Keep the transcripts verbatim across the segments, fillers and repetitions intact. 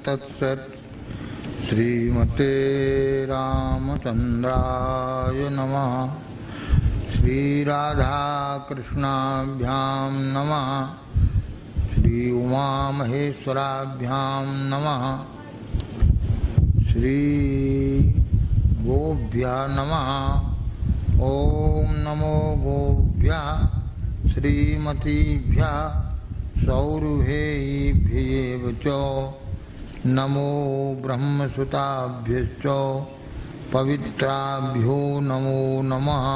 तत्सत्। श्रीमते रामचन्द्राय नमः। श्री राधा कृष्णाभ्यां नमः। श्री उमा महेश्वराभ्यां नमः। श्री गोभ्यः नमः। ओम नमो गोभ्यः श्रीमतीभ्यः सौरभेभ्येव च नमो ब्रह्मसुताभ्यश्च पवित्राभ्यो नमो नमः।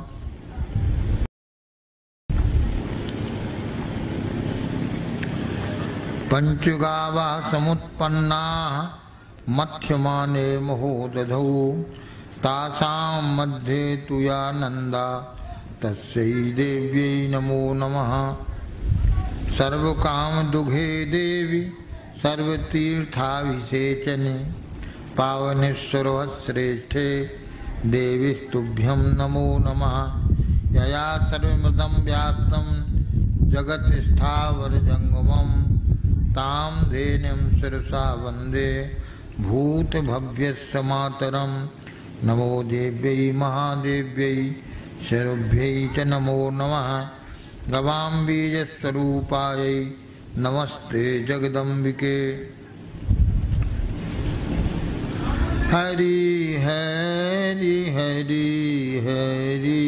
पंचगावा समुत्पन्नाः मत्स्यमाने महोदधौ तासां मध्ये तु या नन्दा तस्यै देव्यै नमो नमः। सर्वकामदुघे देवी सर्वतीर्थाभिषेचने पावने सर्वश्रेष्ठे देवीस्तुभ्यं नमो नमः। यया सर्वमृतं व्याप्तं जगत् स्थावरजङ्गमं तां धेनुं शिरसा वन्दे भूतभव्यस्य मातरं। नमो देव्यै महादेव्यै सर्वभ्यै च नमो नमः। गवां बीजस्वरूपायै नमस्ते जगदम्बिके। हरि हरि हरि हरि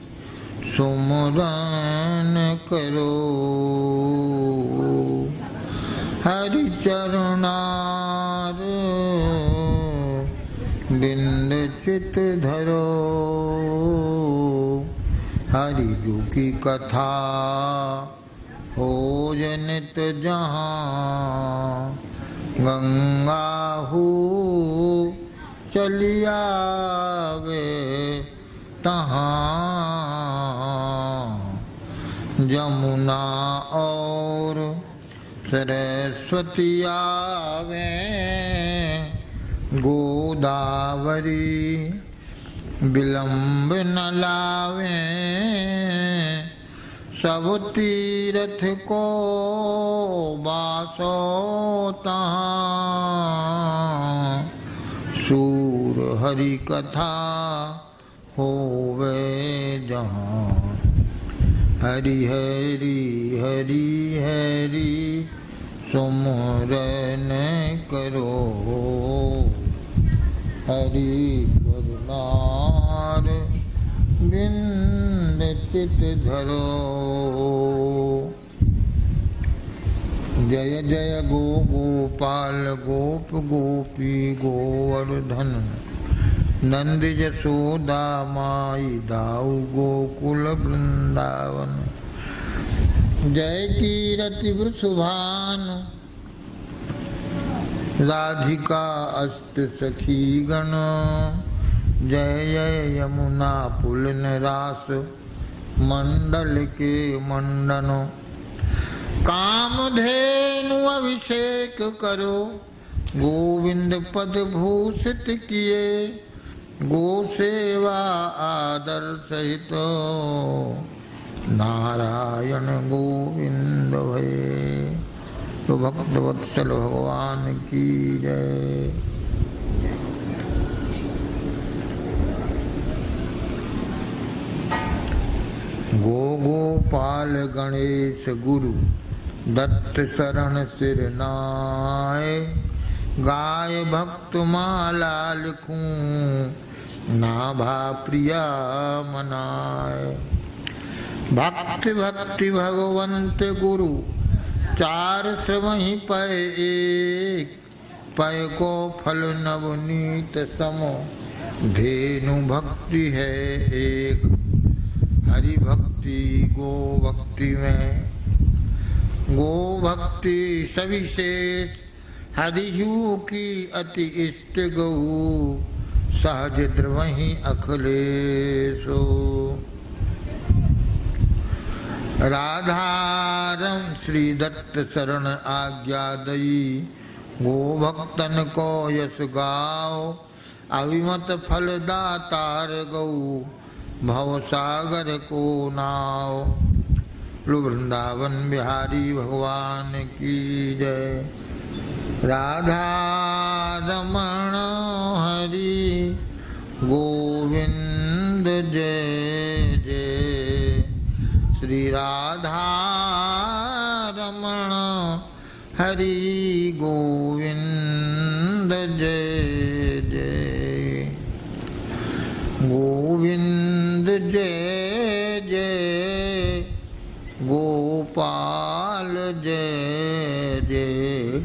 सुमरन करो। हरि चरणार बिंद चित धरो। हरि जू की कथा हो जनित जहाँ गंगा हो चलिया वे तहाँ। जमुना और सरस्वती आवे गोदावरी विलंब न लावे। सब तीरथ को बासो तहाँ। सूर हरि कथा होवे जहाँ। हरि हरि हरि हरि सुमरन करो। हरि चरणार बिंद चित धरो। जय जय गो गोपाल गोप गोपी गोवर्धन नंद यशोदा माई दाऊ गोकुल वृंदावन। जय कीरति वृषभान राधिका अष्ट सखी गण। जय जय यमुना पुलिन रास मंडल के मंडन। कामधेनु अभिषेक करो गोविंद पद भूषित किए। गो सेवा आदर सहित नारायण गोविंद भये। तो भक्त वत्सल भगवान की जय। गो गोपाल गणेश गुरु दत्त शरण सिर नाय। गाय भक्त माला लिखूं नाभा प्रिया मनाए। भक्ति भक्ति भगवंत गुरु चार श्रवहि पय एक। पय को फल नवनीत समो धेनु भक्ति है एक। हरि भक्ति गो भक्ति में गो भक्ति सविशेष। हरिहु की अति इष्ट गौ सहज द्रवहि अखिलेशो। राधारम श्री दत्त शरण आज्ञा दई। गो भक्तन को यश गाओ अविमत फल दातार गौ। भव सागर को नाव। वृंदावन बिहारी भगवान की जय। राधा रमण हरि गोविंद जय जय। श्री राधा रमण हरि गोविंद जय जय। गोविंद जय जय गोपाल जय जय।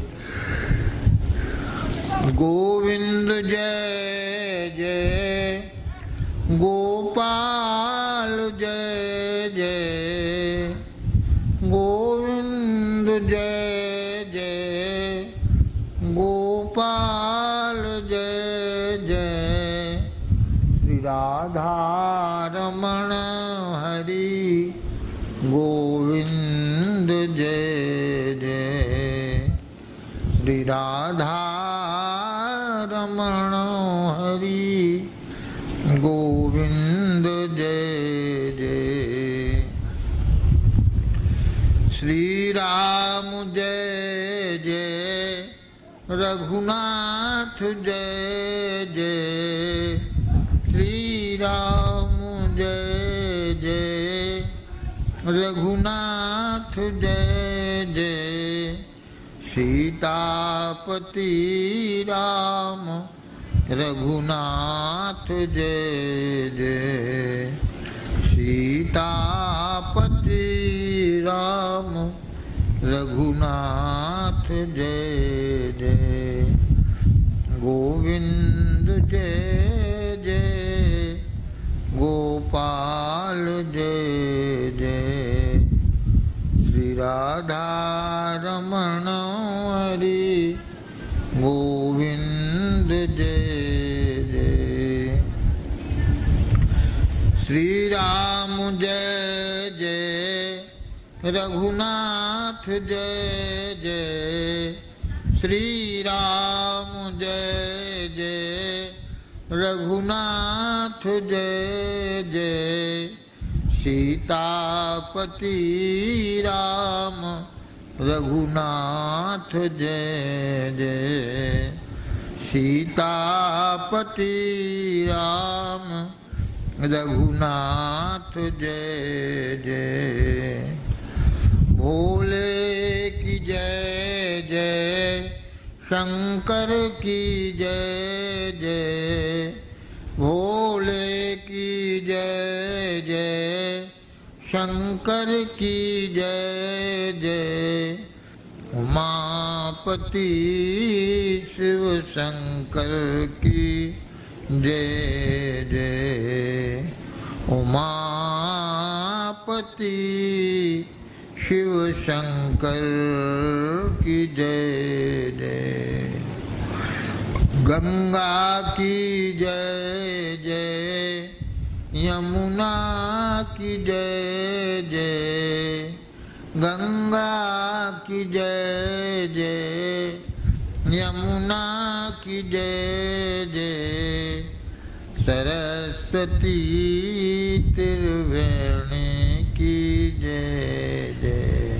गोविंद जय जय गोपाल जय जय। गोविंद जय जय गोपाल जय जय। श्री राधा रमण हरि गोविंद जय जय। श्री राधा रमण हरि गोविंद जय जय। श्री राम जय जय रघुनाथ जय जय। श्री राम जय जय रघुनाथ जय जय। सीतापति राम रघुनाथ जय जय। सीतापति राम रघुनाथ जय जय। गोविंद जय जय गोपाल जय जय। श्री राधा रमण हरि गोविंद जय जय। श्री राम जय जय रघुनाथ जय जय। श्री राम जय जय रघुनाथ जय जय। सीतापति राम रघुनाथ जय जय। सीतापति राम रघुनाथ जय जय। भोले की जय जय शंकर की जय जय। भोले की जय जय शंकर की जय जय। उमापति शिव शंकर की जय जय। उमापति शिव शंकर की जय जय। गंगा की जय जय यमुना की जय जय। गंगा की जय जय यमुना की जय जय। सरस्वती त्रिवेणी की जय जय।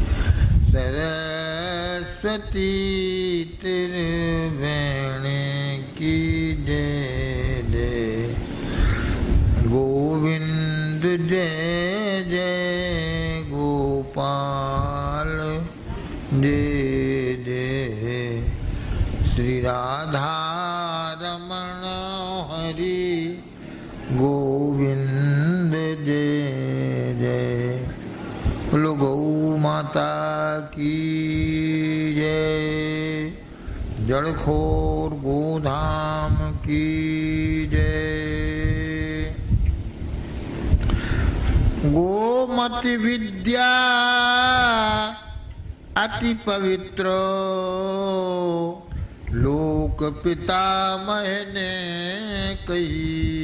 सरस्वती त्रिवेणी की जय जय। गोविंद जय जय गोपाल जय जय। श्री राधा रमण हरि गोविंद जय जय। बोलो गौ माता की जय। जड़खोर गोधाम की जय। गोमति विद्या अति पवित्र लोक पितामह ने कही।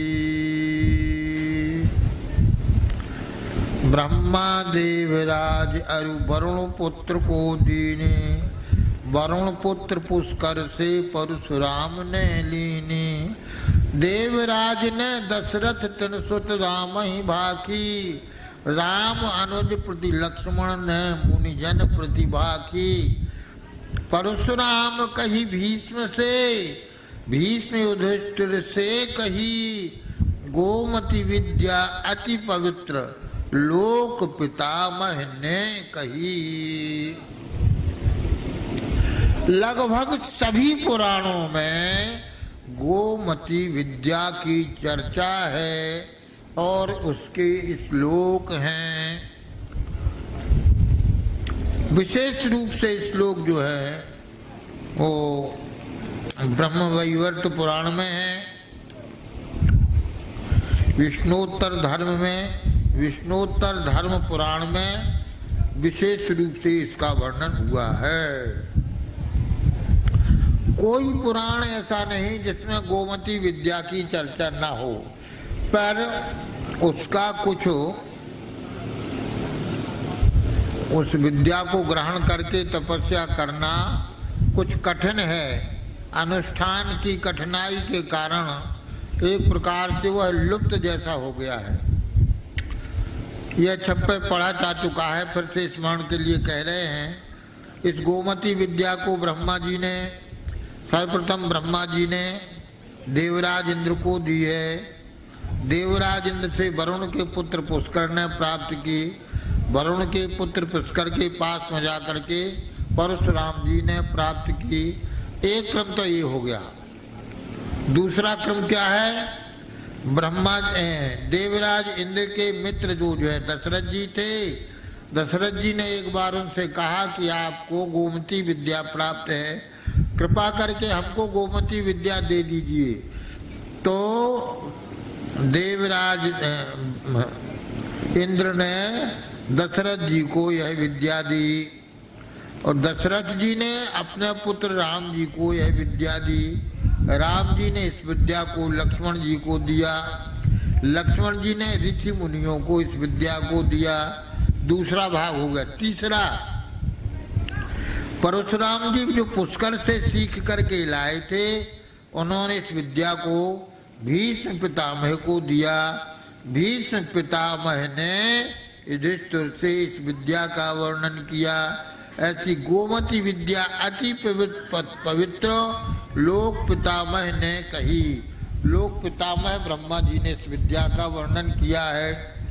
ब्रह्मा देवराज अरु वरुण पुत्र को दीने। वरुण पुत्र पुष्कर से परशुराम ने लीनी। देवराज ने दशरथ तिन सुत राम ही भाकी। राम अनुज प्रति लक्ष्मण ने मुनिजन प्रति भाकी। परशुराम कही भीष्म से, भीष्म युधिष्ठिर से कही, गोमती विद्या अति पवित्र लोक पितामह ने कही। लगभग सभी पुराणों में गोमती विद्या की चर्चा है और उसके श्लोक हैं। विशेष रूप से श्लोक जो है वो ब्रह्मवैवर्त पुराण में है, विष्णोत्तर धर्म में, विष्णोत्तर धर्म पुराण में विशेष रूप से इसका वर्णन हुआ है। कोई पुराण ऐसा नहीं जिसमें गोमती विद्या की चर्चा ना हो, पर उसका कुछ उस विद्या को ग्रहण करके तपस्या करना कुछ कठिन है। अनुष्ठान की कठिनाई के कारण एक प्रकार से वह लुप्त जैसा हो गया है। यह छप्पे पढ़ा जा चुका है, फिर से स्मरण के लिए कह रहे हैं। इस गोमती विद्या को ब्रह्मा जी ने, सर्वप्रथम ब्रह्मा जी ने देवराज इंद्र को दी है। देवराज इंद्र से वरुण के पुत्र पुष्कर ने प्राप्त की। वरुण के पुत्र पुष्कर के पास में जाकर के परशुराम जी ने प्राप्त की। एक क्रम तो ये हो गया। दूसरा क्रम क्या है? ब्रह्मा देवराज इंद्र के मित्र जो जो है दशरथ जी थे। दशरथ जी ने एक बार उनसे कहा कि आपको गोमती विद्या प्राप्त है, कृपा करके हमको गोमती विद्या दे दीजिए। तो देवराज इंद्र ने दशरथ जी को यह विद्या दी और दशरथ जी ने अपने पुत्र राम जी को यह विद्या दी। राम जी ने इस विद्या को लक्ष्मण जी को दिया। लक्ष्मण जी ने ऋषि मुनियों को इस विद्या को दिया। दूसरा भाग हो गया। तीसरा, परशुराम जी जो पुष्कर से सीख करके लाए थे, उन्होंने इस विद्या को भीष्म पितामह को दिया। भीष्म पितामह ने युधिष्ठिर से इस विद्या का वर्णन किया। ऐसी गोमती विद्या अति पवित्र लोक पितामह ने कही। लोक पितामह ब्रह्मा जी ने इस विद्या का वर्णन किया है।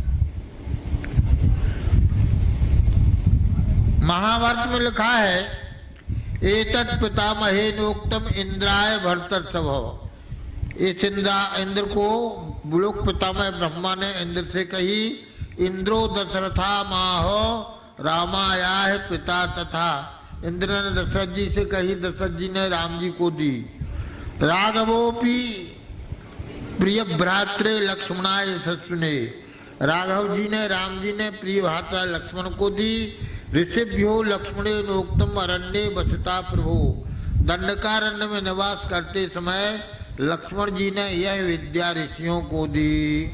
महाभारत में लिखा है, एतत् पितामहे नोक्तम इंद्राय भर्तर्षभ। इस इंद्रा इंद्र को लोक पितामह ब्रह्मा ने इंद्र से कही। इंद्रो दशरथा माहो रामायाह पिता तथा। इंद्र ने दशरथ जी से कही, दशरथ जी ने राम जी को दी। राघवोपि प्रिय भ्रातृ लक्ष्मणाय ससुने। राघव जी ने राम जी ने प्रिय भ्राता लक्ष्मण को दी। ऋषिभ्यो लक्ष्मणे नोक्तम अरण्ये बसता प्रभु। दंडकारण्य में निवास करते समय लक्ष्मण जी ने यह विद्या ऋषियों को दी।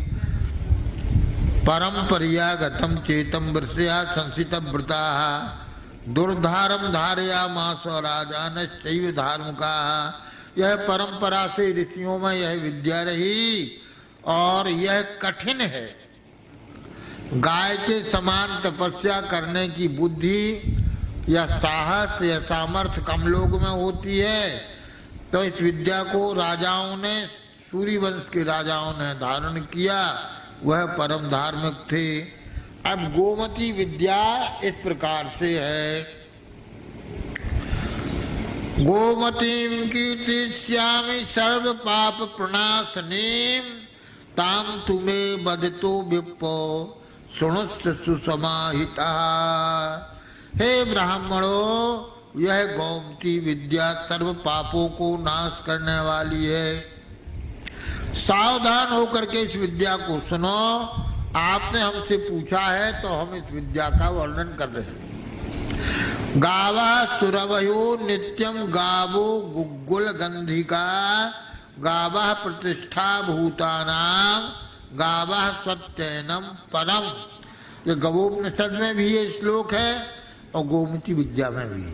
परंपरिया गतम चेतम वृषया संसित व्रता दुर्धारम धारया मास राजान शैव धार्मिका। यह परंपरा से ऋषियों में यह विद्या रही और यह कठिन है। गाय के समान तपस्या करने की बुद्धि या साहस या सामर्थ्य कम लोग में होती है। तो इस विद्या को राजाओं ने, सूर्य वंश के राजाओं ने धारण किया, वह परम धार्मिक थे। अब गोमती विद्या इस प्रकार से है। गोमतीं कीर्तिष्यामि सर्व पाप प्रणाशनीं ताम तुम्हें बदतो विप्पो सुनुस्स सुसमाहिता। हे ब्राह्मणों, यह गोमती विद्या सर्व पापों को नाश करने वाली है। सावधान होकर के इस विद्या को सुनो। आपने हमसे पूछा है तो हम इस विद्या का वर्णन कर रहे हैं। गावा सुरवयो नित्यम गावो गुग्गुल गंधिका गावा प्रतिष्ठा भूतानाम गावा सत्यनम परम। ये गवोपनिषद में भी ये श्लोक है और गोमती विद्या में भी।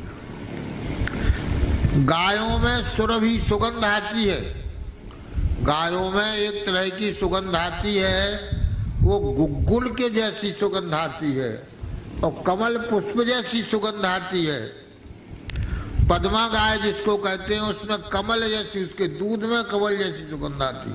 गायों में सुरभि सुगंध आती है। गायों में एक तरह की सुगंध आती है, वो गुग्गुल के जैसी सुगंध आती है और कमल पुष्प जैसी सुगंध आती है। पद्मा गाय जिसको कहते हैं उसमें कमल जैसी, उसके दूध में कमल जैसी सुगंध आती।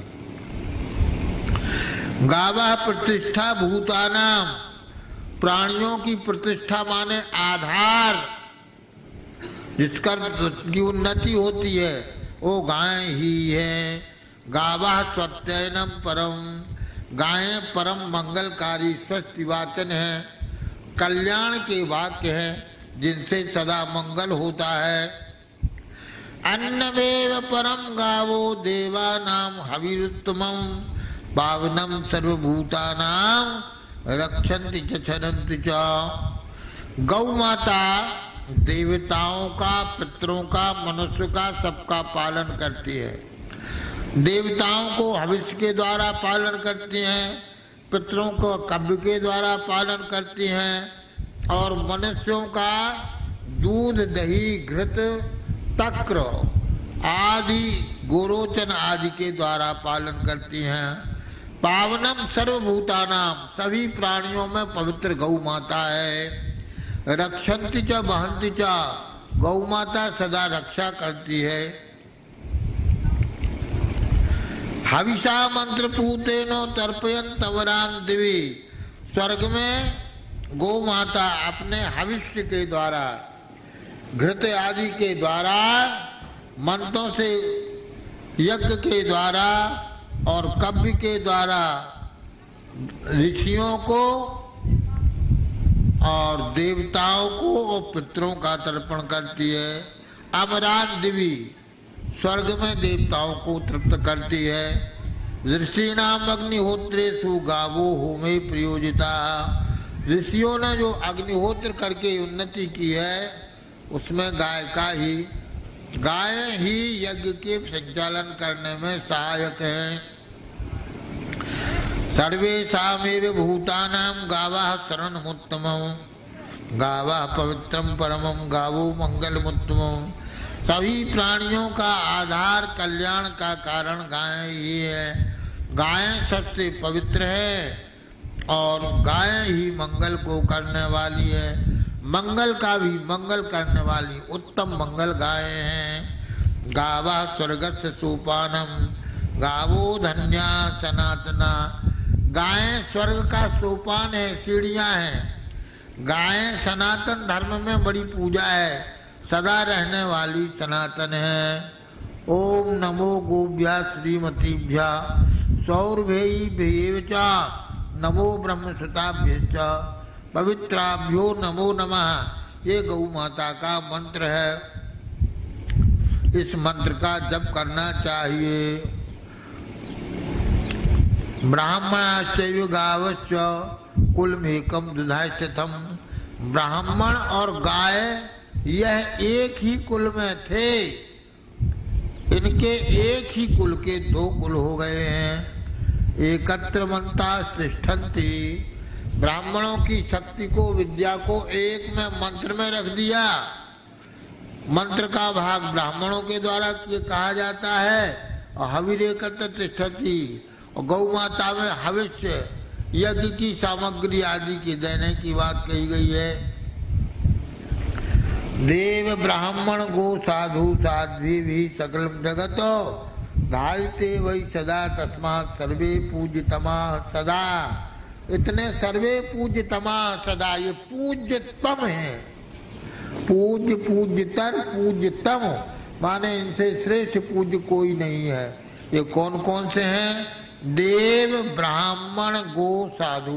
गावा प्रतिष्ठा भूतानाम, प्राणियों की प्रतिष्ठा माने आधार, जिसका की उन्नति होती है वो गाय ही है। गावा सत्यनम परम, गायें परम मंगलकारी स्वस्ति वाचन है, कल्याण के वाक्य है जिनसे सदा मंगल होता है। अन्नमेव परम गावो देवानाम हविरुत्तमं, पावनम सर्वभूतानाम रक्षन्ति च छरन्ति च। गौ माता देवताओं का, पितरों का, मनुष्य का, सबका पालन करती है। देवताओं को हविष्य के द्वारा पालन करती हैं, पितरों को कब्य के द्वारा पालन करती हैं, और मनुष्यों का दूध, दही, घृत, तक्र आदि, गोरोचन आदि के द्वारा पालन करती हैं। पावनम सर्वभूतानाम, सभी प्राणियों में पवित्र गौ माता है। रक्षन्ति च वहन्ति च, गौ माता सदा रक्षा करती है। हविषा मंत्र पूतेनो तर्पयन्त वरान दिवी, स्वर्ग में गौ माता अपने हविष्य के द्वारा, घृत आदि के द्वारा, मंत्रों से, यज्ञ के द्वारा और कव्य के द्वारा ऋषियों को और देवताओं को और पितरों का तर्पण करती है। अमरान दिवी, स्वर्ग में देवताओं को तृप्त करती है। ऋषि नाम अग्निहोत्रेषु गावो होमे प्रयोजिता, ऋषियों ने जो अग्निहोत्र करके उन्नति की है उसमें गाय का ही, गाय ही यज्ञ के संचालन करने में सहायक है। सर्वेषामेव भूतानां गावः शरणमुत्तमं, गावः पवित्रं परमं, गावो मंगलमुत्तमं। सभी प्राणियों का आधार, कल्याण का कारण गाय ही है। गाय सबसे पवित्र है और गाय ही मंगल को करने वाली है। मंगल का भी मंगल करने वाली उत्तम मंगल गाय हैं। गावा स्वर्गस्य सोपानम, गावो धन्या सनातना, गाय स्वर्ग का सोपान है, सीढ़ियां हैं। गाय सनातन धर्म में बड़ी पूजा है, सदा रहने वाली सनातन है। ओम नमो गोभ्या श्रीमतीभ्या सौरभेयी भेव च, नमो ब्रह्मसुताभ्य च पवित्राभ्यो नमो नमः। ये गौ माता का मंत्र है। इस मंत्र का जप करना चाहिए। ब्राह्मणाश्चैव गावश्च कुलमेकं दुधाश्चतम, ब्राह्मण और गाय यह एक ही कुल में थे, इनके एक ही कुल के दो कुल हो गए हैं। एकत्र मनता तिष्ठन्ति, ब्राह्मणों की शक्ति को, विद्या को एक में मंत्र में रख दिया। मंत्र का भाग ब्राह्मणों के द्वारा कहा जाता है और हविर एकत्र तिष्ठति, और गौ माता में हविष्य यज्ञ की सामग्री आदि की देने की बात कही गई है। देव ब्राह्मण गो साधु साध्वी भी सकलम जगतो धारिते वही सदा तस्मात् सर्वे पूज्यतमा सदा। इतने सर्वे पूज्यतमा सदा, ये पूज्यतम है। पूज्य, पूज्यतर, पूज्यतम माने इनसे श्रेष्ठ पूज्य कोई नहीं है। ये कौन कौन से हैं? देव ब्राह्मण गो साधु।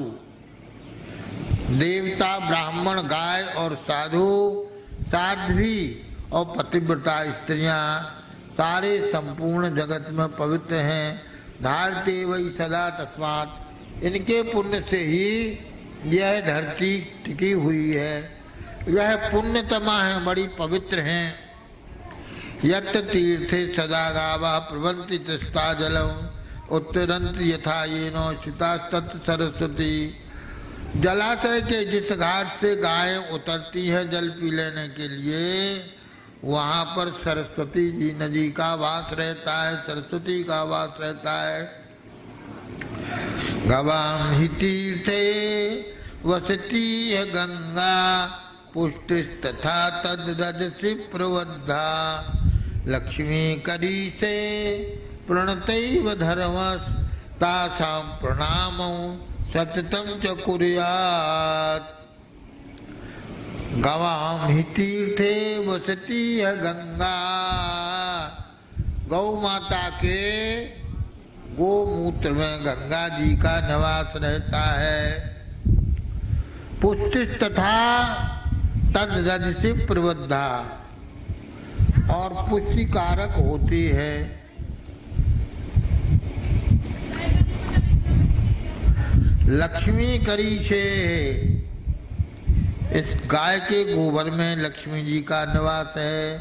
देवता, ब्राह्मण, गाय और साधु, साध्वी और पतिव्रता स्त्रियां सारे संपूर्ण जगत में पवित्र हैं। धारते वही सदा तस्मात्, इनके पुण्य से ही यह धरती टिकी हुई है। यह पुण्यतमा है, बड़ी पवित्र हैं। यत्र तीर्थे सदा गावा प्रवंति तस्ता जलम उत्तरंत यथा येनो शिता तत् सरस्वती। जलाशय के जिस घाट से गाय उतरती है जल पी लेने के लिए, वहाँ पर सरस्वती जी नदी का वास रहता है, सरस्वती का वास रहता है। गवाम ही तीर्थे वसती है गंगा पुष्टिस्तथा तद्रजसि प्रवद्धा लक्ष्मी करी से प्रणतैव धर्मस् तासां प्रणामं सततं च कुर्यात्। गवां हि तीर्थे वसती है गंगा, गौ माता के गोमूत्र में गंगा जी का निवास रहता है। पुष्टिस तथा तद्रजसि प्रवद्धा, और पुष्टि कारक होती है। लक्ष्मी करी से, इस गाय के गोबर में लक्ष्मी जी का निवास है।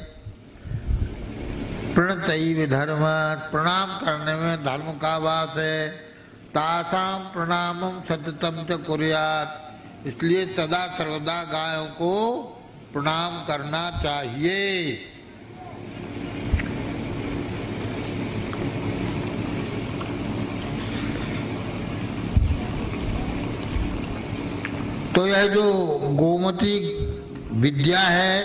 प्रणतैव धर्म, प्रणाम करने में धर्म का वास है। तासां प्रणामं सततं च कुर्यात्, इसलिए सदा सर्वदा गायों को प्रणाम करना चाहिए। तो यह जो गोमती विद्या है,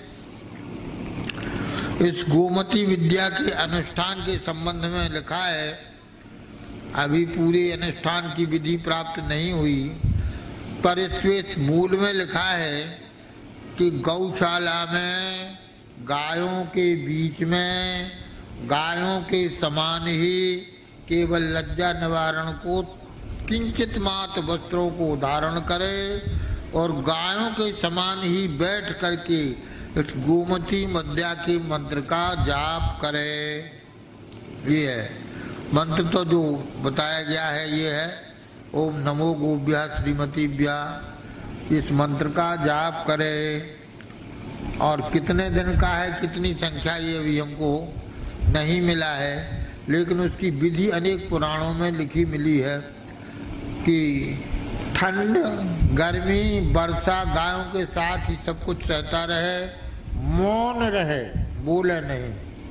इस गोमती विद्या के अनुष्ठान के संबंध में लिखा है, अभी पूरी अनुष्ठान की विधि प्राप्त नहीं हुई, पर इसके मूल में लिखा है कि गौशाला में गायों के बीच में गायों के समान ही केवल लज्जा निवारण को किंचित मात्र वस्त्रों को धारण करे और गायों के समान ही बैठ करके इस गोमती मध्या के मंत्र का जाप करे। ये है मंत्र, तो जो बताया गया है ये है ओम नमो गोभ्या श्रीमतीभ्या। इस मंत्र का जाप करे, और कितने दिन का है, कितनी संख्या, ये भी हमको नहीं मिला है, लेकिन उसकी विधि अनेक पुराणों में लिखी मिली है कि ठंड, गर्मी, वर्षा गायों के साथ ही सब कुछ सहता रहे, मौन रहे, बोले नहीं।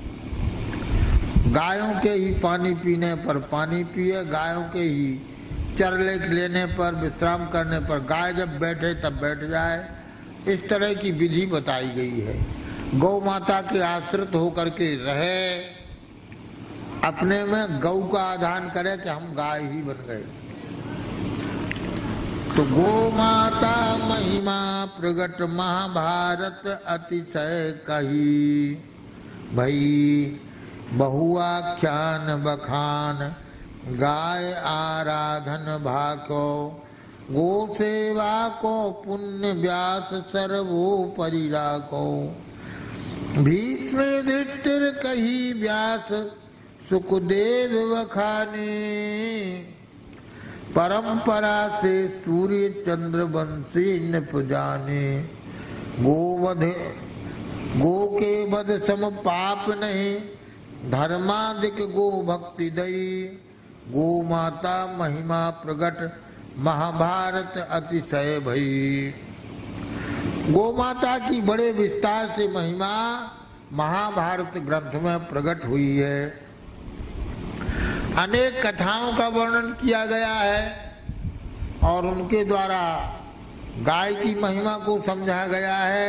गायों के ही पानी पीने पर पानी पिए, गायों के ही चरले लेने पर, विश्राम करने पर, गाय जब बैठे तब बैठ जाए। इस तरह की विधि बताई गई है। गौ माता के आश्रित होकर के रहे, अपने में गौ का आधान करे कि हम गाय ही बन गए। तो गो माता महिमा प्रगट महाभारत अतिशय कही, भई बहुआख्यान बखान गाय आराधन भाको, गो सेवा को पुण्य व्यास सर्वोपरि राखो। भीष्म युधिष्ठिर कही व्यास सुखदेव वखाने, परंपरा से सूर्य चंद्र वंशी निप जाने। गोवध गो के वध सम पाप नहीं, धर्माधिक गो भक्ति दई। गो माता महिमा प्रगट महाभारत अतिशय भई। गो माता की बड़े विस्तार से महिमा महाभारत ग्रंथ में प्रकट हुई है। अनेक कथाओं का वर्णन किया गया है और उनके द्वारा गाय की महिमा को समझा गया है,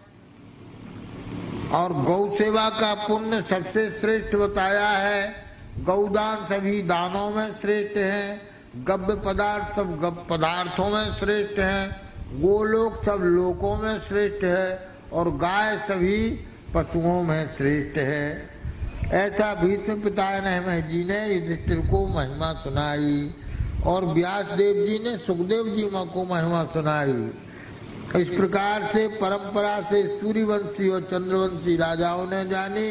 और गौ सेवा का पुण्य सबसे श्रेष्ठ बताया है। गौदान सभी दानों में श्रेष्ठ है, गव्य पदार्थ सब गव्य पदार्थों में श्रेष्ठ है, गोलोक सब लोकों में श्रेष्ठ है, और गाय सभी पशुओं में श्रेष्ठ है। ऐसा भीष्म पितामह जी ने युधिष्ठिर को महिमा सुनाई, और व्यास देव जी ने सुखदेव जी को महिमा सुनाई। इस प्रकार से परंपरा से सूर्यवंशी और चंद्रवंशी राजाओं ने जानी।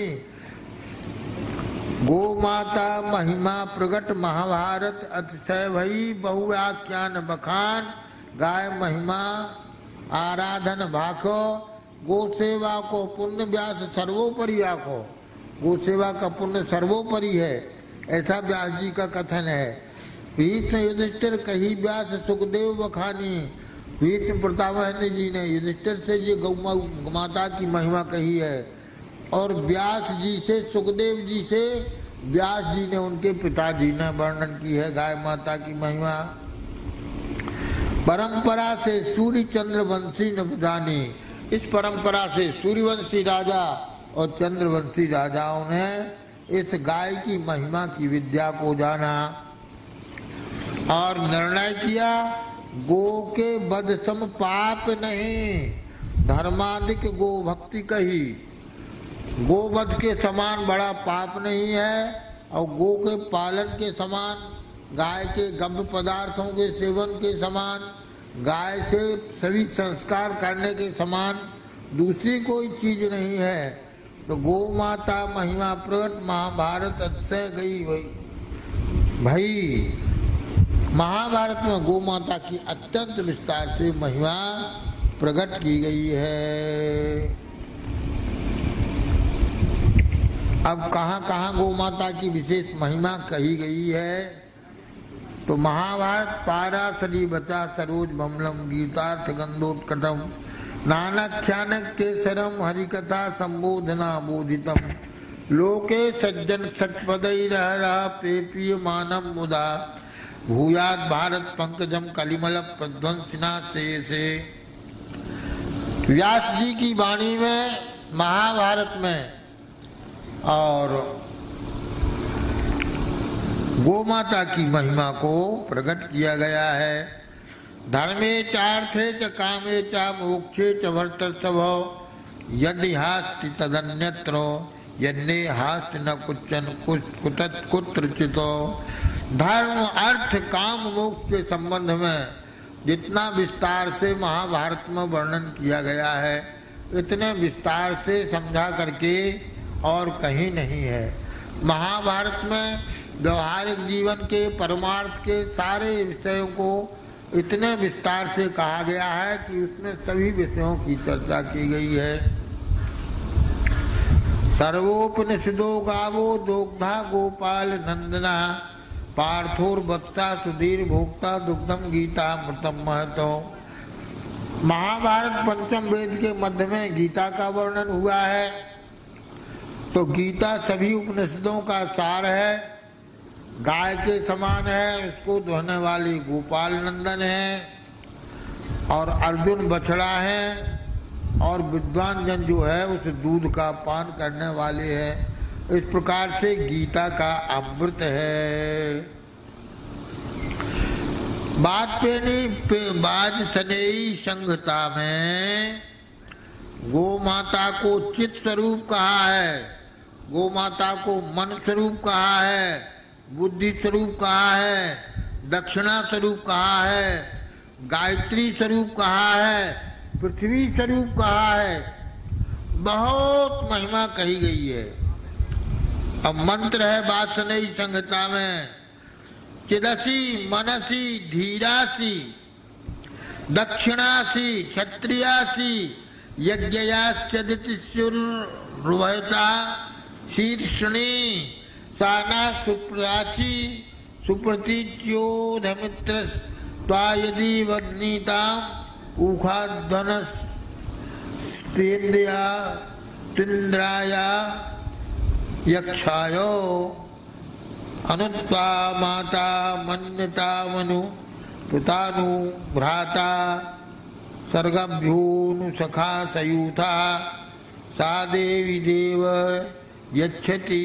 गो माता महिमा प्रगट महाभारत अतिशय भई, बहुआख्यान बखान गाय महिमा आराधन भाखो। गो सेवा को पुण्य व्यास सर्वोपरि आखो। गो सेवा का पुण्य सर्वोपरि है, ऐसा व्यास जी का कथन है। भीष्म युधिष्ठिर कही व्यास सुखदेव बखानी। भीष्म पितामह जी ने युधिष्ठिर से ये गौ माता की महिमा कही है, और व्यास जी से सुखदेव जी से व्यास जी ने उनके पिताजी ने वर्णन की है गाय माता की महिमा। परंपरा से सूर्य चंद्र वंशी न जानी। इस परंपरा से सूर्यवंशी राजा और चंद्रवंशी राजाओं ने इस गाय की महिमा की विद्या को जाना और निर्णय किया, गो के वध सम पाप नहीं, धर्माधिक गो भक्ति कही। गोवध के समान बड़ा पाप नहीं है और गो के पालन के समान, गाय के गव्य पदार्थों के सेवन के समान, गाय से सभी संस्कार करने के समान दूसरी कोई चीज नहीं है। तो गौ माता महिमा प्रकट महाभारत अतिशय गई भाई भाई महाभारत में गौ माता की अत्यंत विस्तार से महिमा प्रकट की गई है। अब कहाँ कहाँ गौ माता की विशेष महिमा कही गई है, तो महाभारत पाराशरी बचा सरोज बमलम गीतार्थ गंधोत्कटम नानाख्यान केसरम हरिकथा संबोधना बोधितम लोके सज्जन सटपदई रह रहा पेपीय मानव मुदा भूयात भारत पंकजम कलिमल प्रध्वंसिना से से। व्यास जी की वाणी में महाभारत में और गौ माता की महिमा को प्रकट किया गया है। धर्मे चार्थे च कामे च मोक्षे च वर्तस्व यदि हास्ति तदन्यत्र यन्ने हास्ति न कुचन कुतत कुत्रचितो। धर्म अर्थ काम मोक्ष के संबंध में जितना विस्तार से महाभारत में वर्णन किया गया है, इतने विस्तार से समझा करके और कहीं नहीं है। महाभारत में व्यवहारिक जीवन के परमार्थ के सारे विषयों को इतने विस्तार से कहा गया है कि उसमें सभी विषयों की चर्चा की गई है। सर्वोपनिषदो गावो दोग्धा गोपाल नंदना पार्थोर वत्सा सुधीर भोक्ता दुग्धम गीता मृतम महतो। महाभारत पंचम वेद के मध्य में गीता का वर्णन हुआ है, तो गीता सभी उपनिषदों का सार है। गाय के समान है, उसको दुहने वाली गोपाल नंदन है और अर्जुन बछड़ा है और विद्वान जन जो है उस दूध का पान करने वाले हैं। इस प्रकार से गीता का अमृत है। बात पेनी पे बाज सनेई संगता में गौ माता को चित स्वरूप कहा है, गौ माता को मन स्वरूप कहा है, बुद्धि स्वरूप कहा है, दक्षिणा स्वरूप कहा है, गायत्री स्वरूप कहा है, पृथ्वी स्वरूप कहा है। बहुत महिमा कही गई है। अब मंत्र है वासनई संहिता में, चिदसी मनसी धीरासी दक्षिणासी क्षत्रियासी यज्ञयास्यदितिशुर्वहता शीर्षणी साना सुप्राची सुप्रतीच्योधमित्र त्वायदि वर्णिताम उखाध्वनस्तेन्द्रिया तिन्द्राया यक्षायो अनुत्वा माता मन्यता मनु पुतानु भ्राता सर्गभ्योनु सखा सयूथा सा देवी देव यच्छति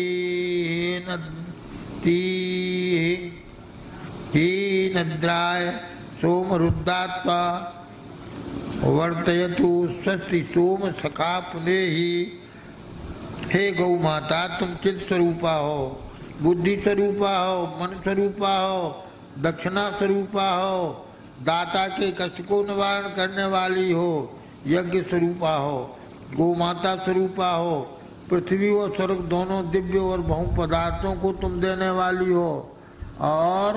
नद्राय सोमरुद्धात्वा वर्तयतु स्वस्ति सोम सखा पुनेहि। हे गौ माता, तुम चित स्वरूपा हो, बुद्धि स्वरूपा हो, मन स्वरूपा हो, दक्षिणा स्वरूपा हो, दाता के कष्ट को निवारण करने वाली हो, यज्ञ स्वरूपा हो, गौ माता स्वरूपा हो, पृथ्वी और स्वर्ग दोनों दिव्य और बहु पदार्थों को तुम देने वाली हो, और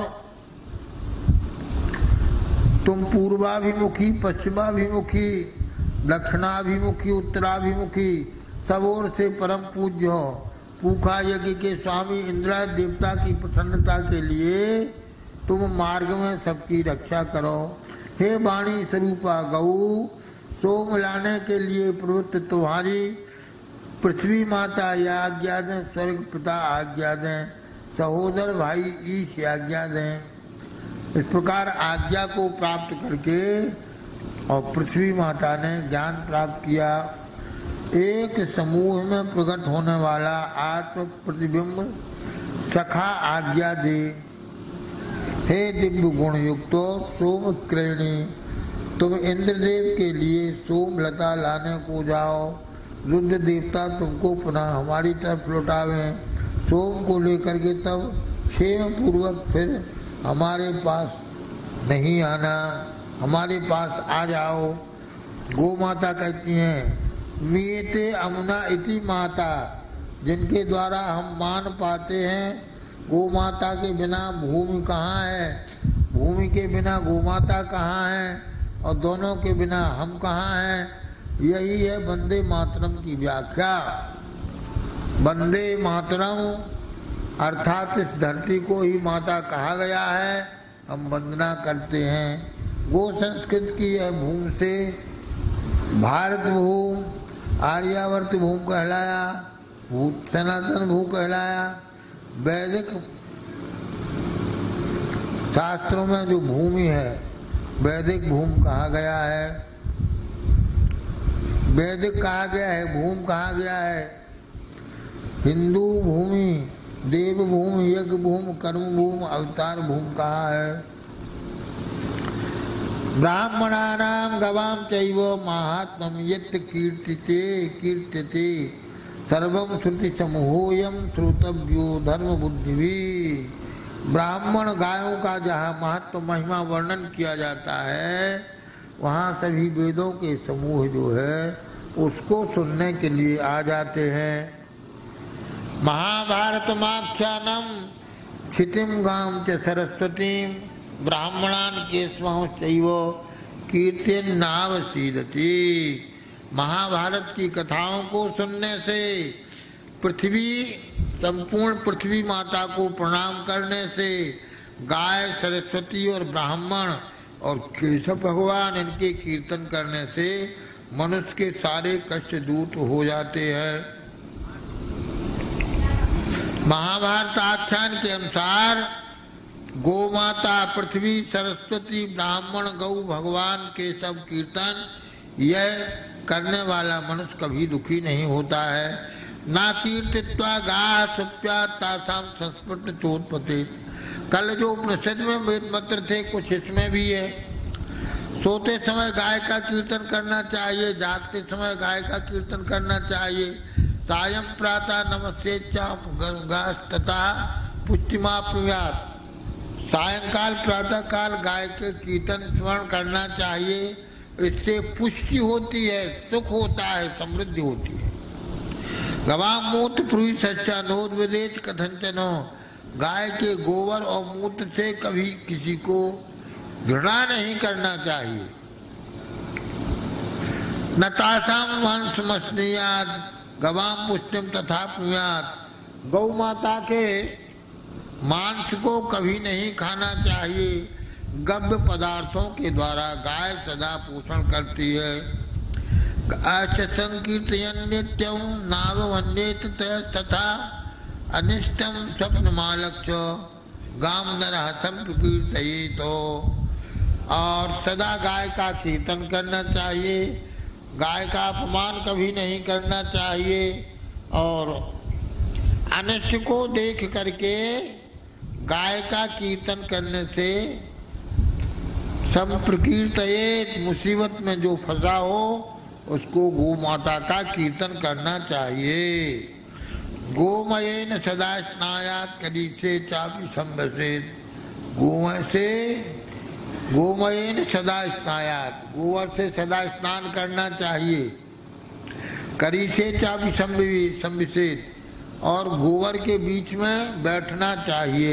तुम पूर्वाभिमुखी, पश्चिमाभिमुखी, दक्षिणाभिमुखी, उत्तराभिमुखी सब ओर से परम पूज्य हो। पूखा यज्ञ के स्वामी इंद्र देवता की प्रसन्नता के लिए तुम मार्ग में सबकी रक्षा करो। हे वाणी स्वरूपा गौ, सोम लाने के लिए प्रवृत्त तुम्हारी पृथ्वी माता या आज्ञा दें, स्वर्ग पिता आज्ञा दें, सहोदर भाई ईश आज्ञा दें। इस प्रकार आज्ञा को प्राप्त करके और पृथ्वी माता ने ज्ञान प्राप्त किया। एक समूह में प्रकट होने वाला आत्म प्रतिबिंब सखा आज्ञा दे। हे दिव्य गुण युक्तो सोम क्रेणी, तुम इंद्रदेव के लिए सोम लता लाने को जाओ। रुद्र देवता तुमको पुनः हमारी तरफ लौटावें। सोम को लेकर के तब क्षेम पूर्वक फिर हमारे पास नहीं आना, हमारे पास आ जाओ। गौ माता कहती हैं मीते अमुना इति माता, जिनके द्वारा हम मान पाते हैं गौ माता के बिना भूमि कहाँ है, भूमि के बिना गौ माता कहाँ है और दोनों के बिना हम कहाँ हैं। यही है वंदे मातरम की व्याख्या। वंदे मातरम अर्थात इस धरती को ही माता कहा गया है, हम वंदना करते हैं। गो संस्कृत की यह भूमि से भारत भूमि, आर्यावर्त भूमि कहलाया, भूत सनातन भू कहलाया। वैदिक शास्त्रों में जो भूमि है वैदिक भूमि कहा गया है, वैदिक कहा गया है, भूमि कहा गया है। हिंदू भूमि, देव भूमि, यज्ञ भूमि, कर्म भूमि, अवतार भूमि कहा है। ब्राह्मणानां गवाम चैव महात्म्यं यत् कीर्तिते कीर्त्यते सर्वं श्रुति समूहोऽयं श्रोतव्यो धर्म बुद्धिभिः। ब्राह्मण गायों का जहाँ महत्व महिमा वर्णन किया जाता है, वहाँ सभी वेदों के समूह जो है उसको सुनने के लिए आ जाते हैं। महाभारतमाख्यानम क्षितिम गाम च सरस्वतीम ब्राह्मणान केशवंश्चैव कीर्तिन नावसीदति। महाभारत की कथाओं को सुनने से, पृथ्वी संपूर्ण पृथ्वी माता को प्रणाम करने से, गाय, सरस्वती और ब्राह्मण और केशव भगवान इनके कीर्तन करने से मनुष्य के सारे कष्ट दूर हो जाते हैं। महाभारत आख्यान के अनुसार गौ माता, पृथ्वी, सरस्वती, ब्राह्मण, गौ, भगवान के सब कीर्तन यह करने वाला मनुष्य कभी दुखी नहीं होता है। ना कीर्तित्वा गा सुप्या तासाम संस्मृत चोत्पते। कल जो उपनिषद में वेद मंत्र थे कुछ इसमें भी है। सोते समय गाय का कीर्तन करना चाहिए, जागते समय गाय का कीर्तन करना चाहिए। सायं प्रातः नमस्तेच्चा तथा पुष्टिमाप्नुयात्। सायंकाल प्रातः काल गाय के कीर्तन स्मरण करना चाहिए। इससे पुष्टि होती है, सुख होता है, समृद्धि होती है। गवाम मूत्र प्रुई सच्चा नोद विदेश कथंचनो। गाय के गोबर और मूत्र से कभी किसी को घृणा नहीं करना चाहिए। नतासाम वंश मस्नियाद गवाम पुष्टिम तथा पुण्यात। गौ माता के मांस को कभी नहीं खाना चाहिए। गव्य पदार्थों के द्वारा गाय सदा पोषण करती है। गाय संकीर्तयन् नित्यं नाववन्देत तथा अनिष्टम स्वप्न मालक्ष्य गाम नरः संकीर्तयेतो। और सदा गाय का कीर्तन करना चाहिए, गाय का अपमान कभी नहीं करना चाहिए। और अनिष्ट को देख करके गाय का कीर्तन करने से संप्रकीर्तयेत, मुसीबत में जो फंसा हो उसको गौ माता का कीर्तन करना चाहिए। गोमयेन सदा स्नायात् कलीसे चापि संभसेत। गोमय से गोमयेन सदा स्नायात्, गोबर से सदा स्नान करना चाहिए। करीसे चापि संभसेत, और गोबर के बीच में बैठना चाहिए।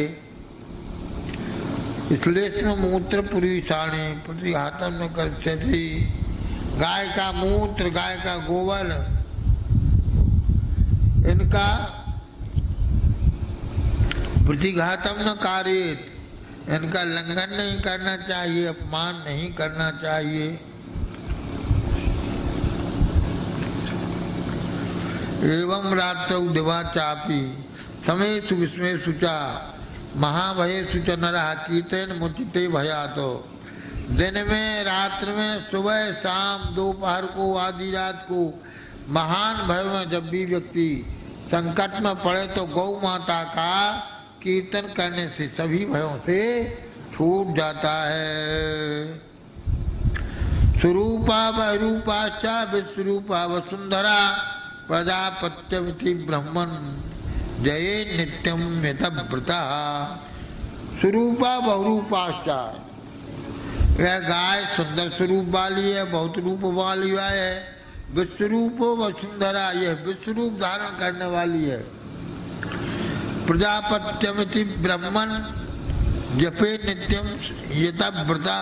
इसलिए मूत्र पुरीषाणे प्रतिघातम न कर्षति। गाय का मूत्र, गाय का गोबर, इनका प्रतिघातम न कार्येत, इनका लंघन नहीं करना चाहिए, अपमान नहीं करना चाहिए। एवं रात्रौ दिवा चापि समेषु विस्मेषु च महाभयेषु च नरः कीर्तयन् मुच्यते भयातो। दिन में, रात्र में, सुबह शाम, दोपहर को, आधी रात को, महान भय में जब भी व्यक्ति संकट में पड़े तो गौ माता का कीर्तन करने से सभी भयों से छूट जाता है। स्वरूपा वरूपाचा विश्वरूपा वसुंधरा प्रजापत्यवती ब्रह्मन जये नित्यम यतव्रता। स्वरूपा बहुरूपाचा, यह गाय सुंदर स्वरूप वाली है, बहुत रूप वाली है। विश्वरूप वसुंधरा, यह विश्वरूप धारण करने वाली है। प्रजापत्यवती ब्रह्मन जपे नित्यम यतव्रता।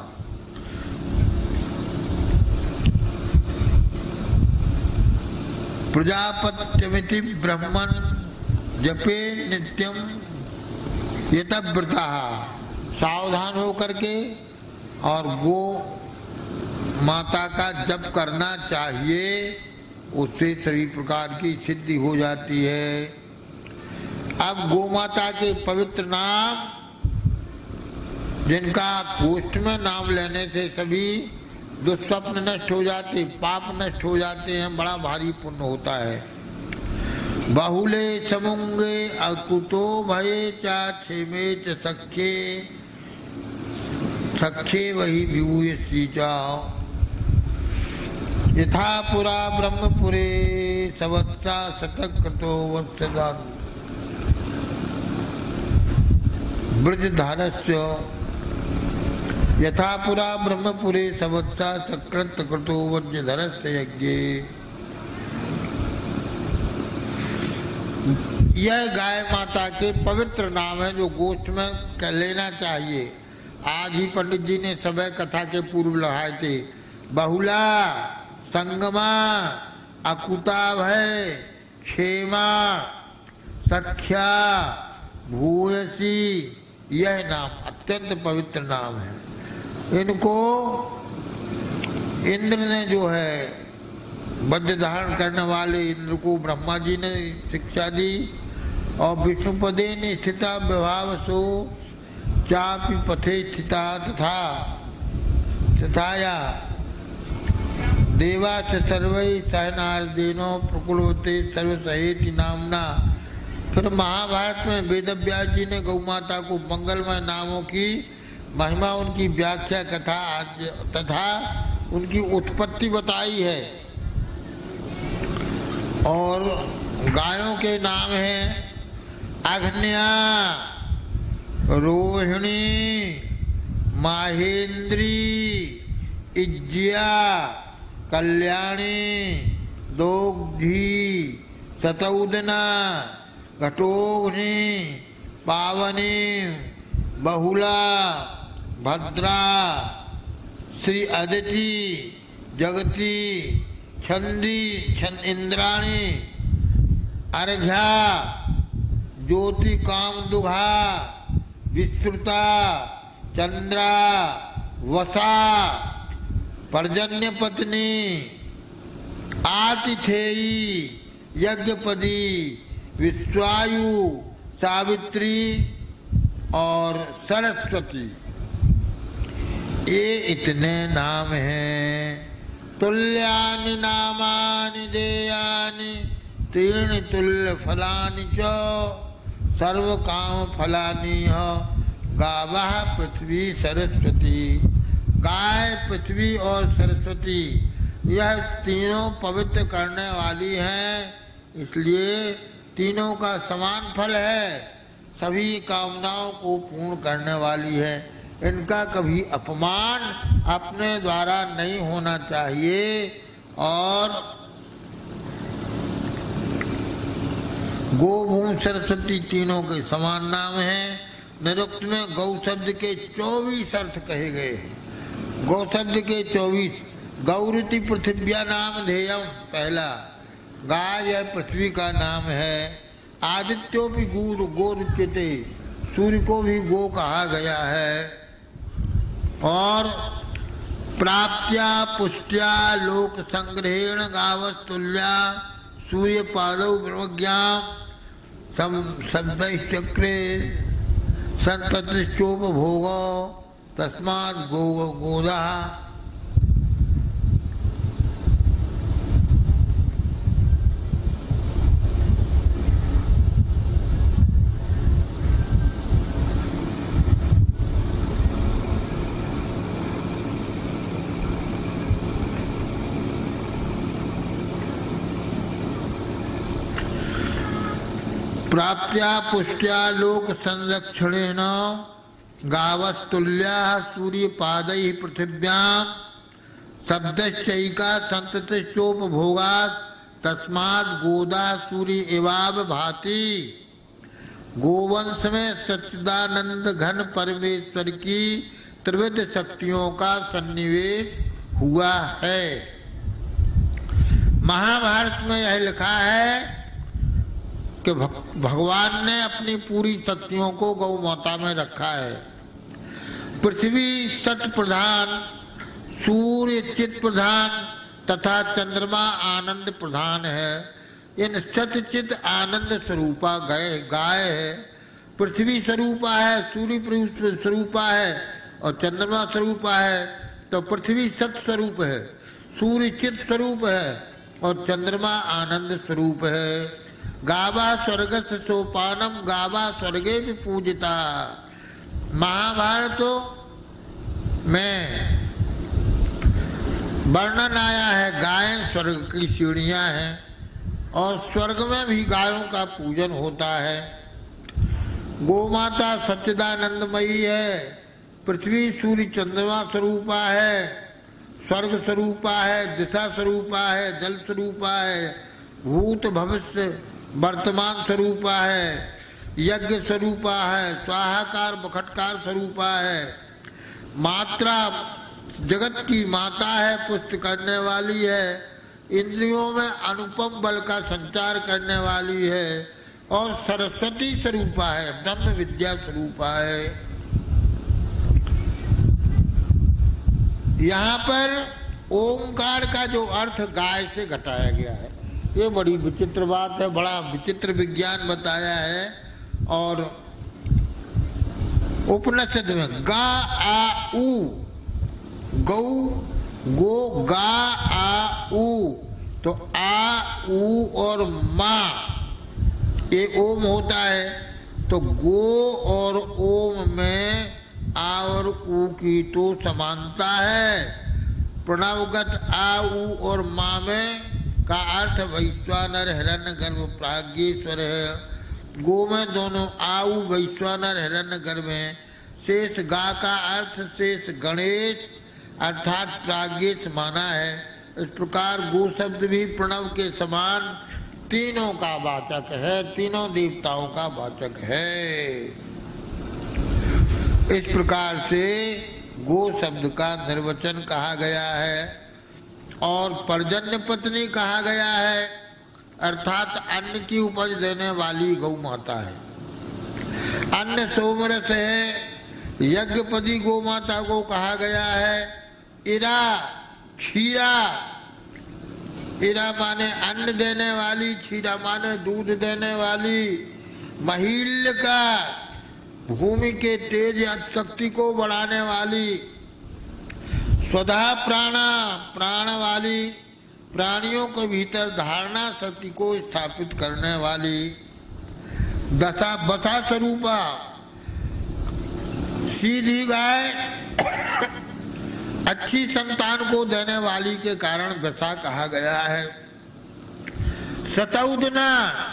प्रजापत्यमिति ब्रह्मन जपे नित्यम यतव्रता। सावधान होकर के और गो माता का जप करना चाहिए, उससे सभी प्रकार की सिद्धि हो जाती है। अब गो माता के पवित्र नाम, जिनका गोष्ठ में नाम लेने से सभी दुस्वप्न नष्ट हो जाते, पाप नष्ट हो जाते हैं, बड़ा भारी पुण्य होता है। बहुले समुंगे अकुतो भये चा क्षेमे च सख्ये सख्ये वही विभूयसी जाओ। यथा पुरा ब्रह्मपुरे सवत्सा शतक कृतो वत्सदान ब्रजधारस्य। यथा पुरा ब्रह्मपुरे सवत्सा सकृत कृतो वज्रधरस्य यज्ञे। यह गाय माता के पवित्र नाम है जो गोष्ठ में कर लेना चाहिए। आज ही पंडित जी ने समय कथा के पूर्व लहाए थे। बहुला, संगमा, अकुता भय, क्षेमा, सख्या, भूयसी, यह नाम अत्यंत पवित्र नाम है। इनको इंद्र ने जो है वज्र धारण करने वाले इंद्र को ब्रह्मा जी ने शिक्षा दी और विष्णुपदे ने स्थिता विभाव सो चापि पथे स्थिता तथा तथाया देवा च सर्वै सहनार्देनो प्रकुलवते सर्वसहेति नामना। फिर महाभारत में वेदव्यास जी ने गौ माता को मंगलमय नामों की महिमा, उनकी व्याख्या कथा तथा उनकी उत्पत्ति बताई है। और गायों के नाम हैं अग्न्या, रोहिणी, माहेंद्री, इज्जिया, कल्याणी, दोग्धी, सतौदना, घटोघ्नी, पावनी, बहुला, भद्रा, श्री अदिति, जगती, छंदी, छंद इंद्राणी, अर्घ्या, ज्योति कामदुघा, विश्रुता, चंद्रा, वसा, पर्जन्य पत्नी, आतिथेयी, यज्ञपदी, विश्वायु, सावित्री और सरस्वती। ये इतने नाम हैं। तुल्यानि नामानि देयानि त्रीणि तुल्य फलानि च सर्व काम फलानि गावः पृथ्वी सरस्वती। गाय, पृथ्वी और सरस्वती यह तीनों पवित्र करने वाली हैं, इसलिए तीनों का समान फल है, सभी कामनाओं को पूर्ण करने वाली है। इनका कभी अपमान अपने द्वारा नहीं होना चाहिए। और गो, भूमि, सरस्वती तीनों के समान नाम हैं। निरुक्त में गौ शब्द के चौबीस अर्थ कहे गए हैं। गौ शब्द के चौबीस। गौरति पृथ्व्या नाम ध्येयम, पहला गाय यह पृथ्वी का नाम है। आदित्यो भी गुरु गोरुच्यते, सूर्य को भी गो कहा गया है। और प्राप्त्या पुष्ट्या लोक संग्रहेण गावस्तुल्या सूर्य पादौ ब्रह्मज्ञा शब्द चक्रे संततिश्चोपभोग तस्मात् गो गोदा प्राप्त्या पुष्ट्या लोक संरक्षणेन गावस्तुल्या सूर्यपादैः पृथिव्यां शब्दश्चैका संततिश्चोपभोगात् तस्मात् गोदा सूर्य एवाव भाति। गोवंश में सच्चिदानंद घन परमेश्वर की त्रिविध शक्तियों का सन्निवेश हुआ है। महाभारत में यह लिखा है कि भगवान ने अपनी पूरी शक्तियों को गौ माता में रखा है। पृथ्वी सत प्रधान, सूर्य चित प्रधान तथा चंद्रमा आनंद प्रधान है। इन सत चित आनंद स्वरूपा गए गाय है। पृथ्वी स्वरूपा है, सूर्य स्वरूपा है और चंद्रमा स्वरूपा है। तो पृथ्वी सत स्वरूप है, सूर्य चित स्वरूप है और चंद्रमा आनंद स्वरूप है। गावा स्वर्गस सोपानम गावा स्वर्गे भी पूजिता। महाभारत में वर्णन आया है गाय स्वर्ग की सीढ़ियां हैं और स्वर्ग में भी गायों का पूजन होता है। गोमाता सच्चिदानंदमयी है। पृथ्वी सूर्य चंद्रमा स्वरूपा है, स्वर्ग स्वरूपा है, दिशा स्वरूपा है, जल स्वरूपा है, भूत भविष्य वर्तमान स्वरूपा है, यज्ञ स्वरूपा है, स्वाहाकार बखटकार स्वरूपा है। मात्रा जगत की माता है, पुष्ट करने वाली है, इंद्रियों में अनुपम बल का संचार करने वाली है और सरस्वती स्वरूपा है, ब्रह्म विद्या स्वरूपा है। यहाँ पर ओंकार का जो अर्थ गाय से घटाया गया है, ये बड़ी विचित्र बात है, बड़ा विचित्र विज्ञान बताया है। और उपनिषद में गा आ उ, गौ गो गा आ उ, तो आ उ और माँ ये ओम होता है। तो गो और ओम में आ और उ की तो समानता है। प्रणवगत आ उ और माँ में का अर्थ वैश्वानर हिरण्य गर्भ प्राज्ञेश्वर है। गो में दोनों आऊ वैश्वानर हिरण्य गर्भ है। शेष गा का अर्थ शेष गणेश अर्थात प्राज्ञेश माना है। इस प्रकार गो शब्द भी प्रणव के समान तीनों का वाचक है, तीनों देवताओं का वाचक है। इस प्रकार से गो शब्द का निर्वचन कहा गया है और पर्जन्य पत्नी कहा गया है, अर्थात अन्न की उपज देने वाली गौ माता है। अन्न सोमरस है। यज्ञपति गौ माता को कहा गया है इरा क्षीरा। इरा माने अन्न देने वाली, क्षीरा माने दूध देने वाली। महिल्य का भूमि के तेज शक्ति को बढ़ाने वाली। स्वधा प्राणा प्राण वाली, प्राणियों के भीतर धारणा शक्ति को स्थापित करने वाली। दशा बसा स्वरूपा, सीधी गाय अच्छी संतान को देने वाली के कारण दशा कहा गया है। शतौदना,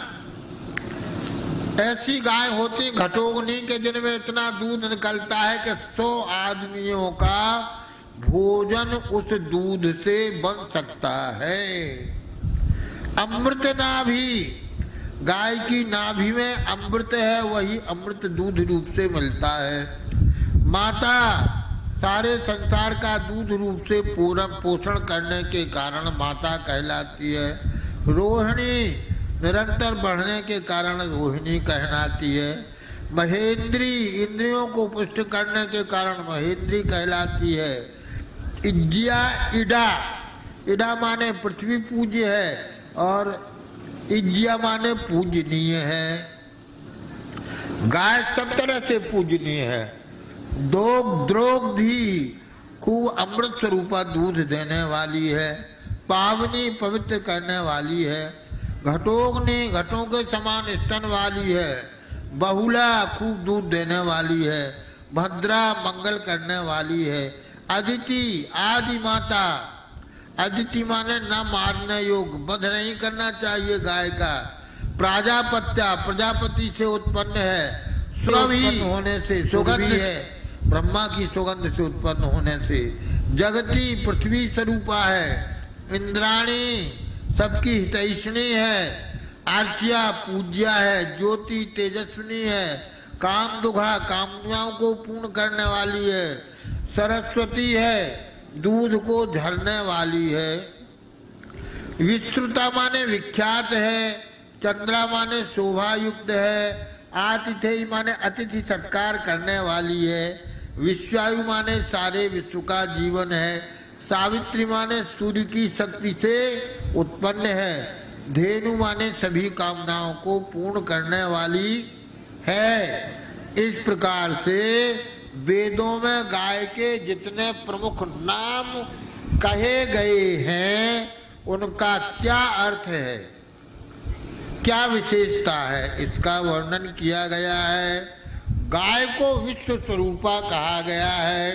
ऐसी गाय होती घटोगनी के जिनमें इतना दूध निकलता है कि सौ आदमियों का भोजन उस दूध से बन सकता है। अमृत नाभि, गाय की नाभि में अमृत है, वही अमृत दूध रूप से मिलता है। माता सारे संसार का दूध रूप से पूर्ण पोषण करने के कारण माता कहलाती है। रोहिणी, निरंतर बढ़ने के कारण रोहिणी कहलाती है। महेंद्री, इंद्रियों को पुष्ट करने के कारण महेंद्री कहलाती है। इज्जिया इडा, इडा माने पृथ्वी पूज्य है और इज्जिया माने पूजनीय है। गाय सब तरह से पूजनीय है। दोग द्रोग्धी खूब अमृत स्वरूपा दूध देने वाली है। पावनी पवित्र करने वाली है। घटोग्नि घटों के समान स्तन वाली है। बहुला खूब दूध देने वाली है। भद्रा मंगल करने वाली है। अदिति आदि माता, अदिति माने न मारने योग, वध नहीं करना चाहिए गाय का। प्राजापत्या प्रजापति से उत्पन्न है। सुगंधी होने से, सुगंध है ब्रह्मा की सुगंध से उत्पन्न होने से। जगती पृथ्वी स्वरूपा है। इंद्राणी सबकी हितैषणी है। आर्चिया पूज्या है। ज्योति तेजस्विनी है। काम दुघा कामनाओं को पूर्ण करने वाली है। सरस्वती है, दूध को झरने वाली है। विश्रुता माने विख्यात है। चंद्रा माने शोभा युक्त है। आतिथेय माने अतिथि सत्कार करने वाली है। विश्वायु माने सारे विश्व का जीवन है। सावित्री माने सूर्य की शक्ति से उत्पन्न है। धेनु माने सभी कामनाओं को पूर्ण करने वाली है। इस प्रकार से वेदों में गाय के जितने प्रमुख नाम कहे गए हैं उनका क्या अर्थ है, क्या विशेषता है, इसका वर्णन किया गया है। गाय को विश्व स्वरूपा कहा गया है।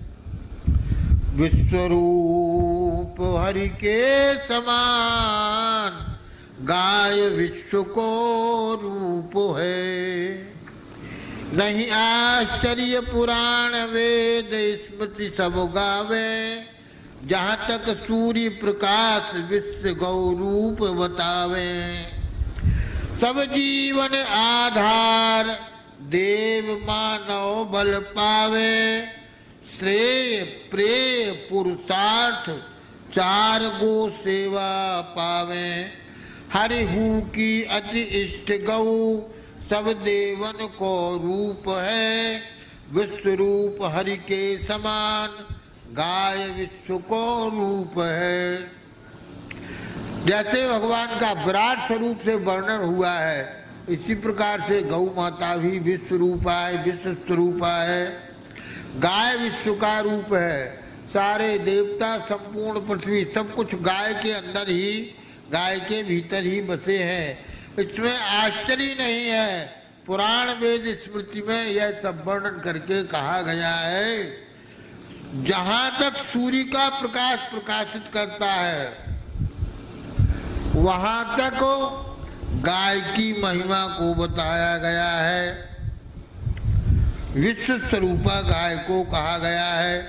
विश्वरूप हरि के समान गाय विश्व को रूप है। नहीं आश्चर्य पुराण वेद स्मृति सब गावे। जहाँ तक सूर्य प्रकाश विश्व गौ रूप बतावे। सब जीवन आधार देव मानव बल पावे। श्रेय प्रेय पुरुषार्थ चार गो सेवा पावे। हरिहु की अति इष्ट गौ सब देवन को रूप है। विश्व रूप हरि के समान गाय विश्व को रूप है। जैसे भगवान का विराट स्वरूप से वर्णन हुआ है, इसी प्रकार से गौ माता भी विश्व रूपा है, विश्व स्वरूपा है। गाय विश्व का रूप है। सारे देवता, संपूर्ण पृथ्वी, सब कुछ गाय के अंदर ही, गाय के भीतर ही बसे हैं। इसमें आश्चर्य नहीं है। पुराण वेद स्मृति में यह सब वर्णन करके कहा गया है। जहाँ तक सूर्य का प्रकाश प्रकाशित करता है वहाँ तक गाय की महिमा को बताया गया है। विश्व स्वरूपा गाय को कहा गया है।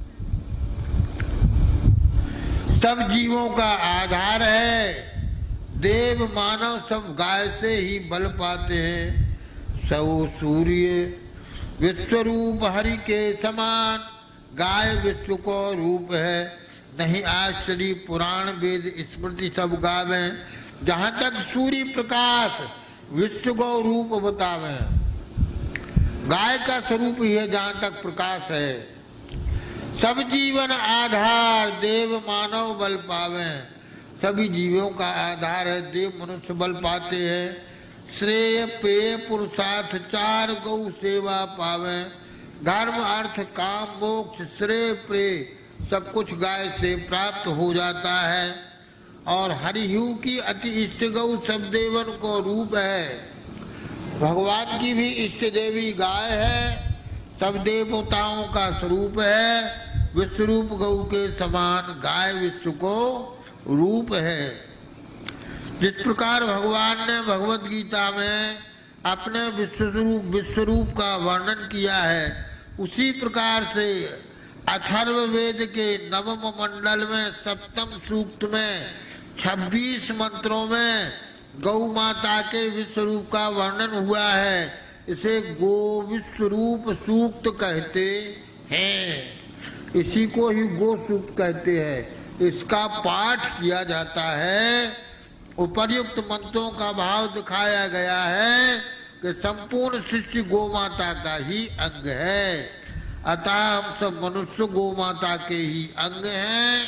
सब जीवों का आधार है। देव मानव सब गाय से ही बल पाते हैं। सौ सूर्य विश्वरूप हरि के समान गाय विश्व को रूप है। नहीं आश्चर्य पुराण वेद स्मृति सब गावे। जहाँ तक सूर्य प्रकाश विश्व को रूप बतावे। गाय का स्वरूप ही है जहाँ तक प्रकाश है। सब जीवन आधार देव मानव बल पावे। सभी जीवों का आधार है। देव मनुष्य बल पाते हैं। श्रेय पेय पुरुषार्थ चार गौ सेवा पावे। धर्म अर्थ काम मोक्ष श्रेय प्रेय सब कुछ गाय से प्राप्त हो जाता है। और हरिहु की अति इष्ट गौ सब देवन को रूप है। भगवान की भी इष्ट देवी गाय है। सब देवताओं का स्वरूप है। विश्वरूप गौ के समान गाय विश्व को रूप है। जिस प्रकार भगवान ने भगवत गीता में अपने विश्वरूप विश्वरूप का वर्णन किया है, उसी प्रकार से अथर्व वेद के नवम मंडल में सप्तम सूक्त में छब्बीस मंत्रों में गौ माता के विश्वरूप का वर्णन हुआ है। इसे गो विश्वरूप सूक्त कहते हैं। इसी को ही गो सूक्त कहते हैं। इसका पाठ किया जाता है। उपर्युक्त मंत्रों का भाव दिखाया गया है कि संपूर्ण सृष्टि गौ माता का ही अंग है। अतः हम सब मनुष्य गौ माता के ही अंग हैं।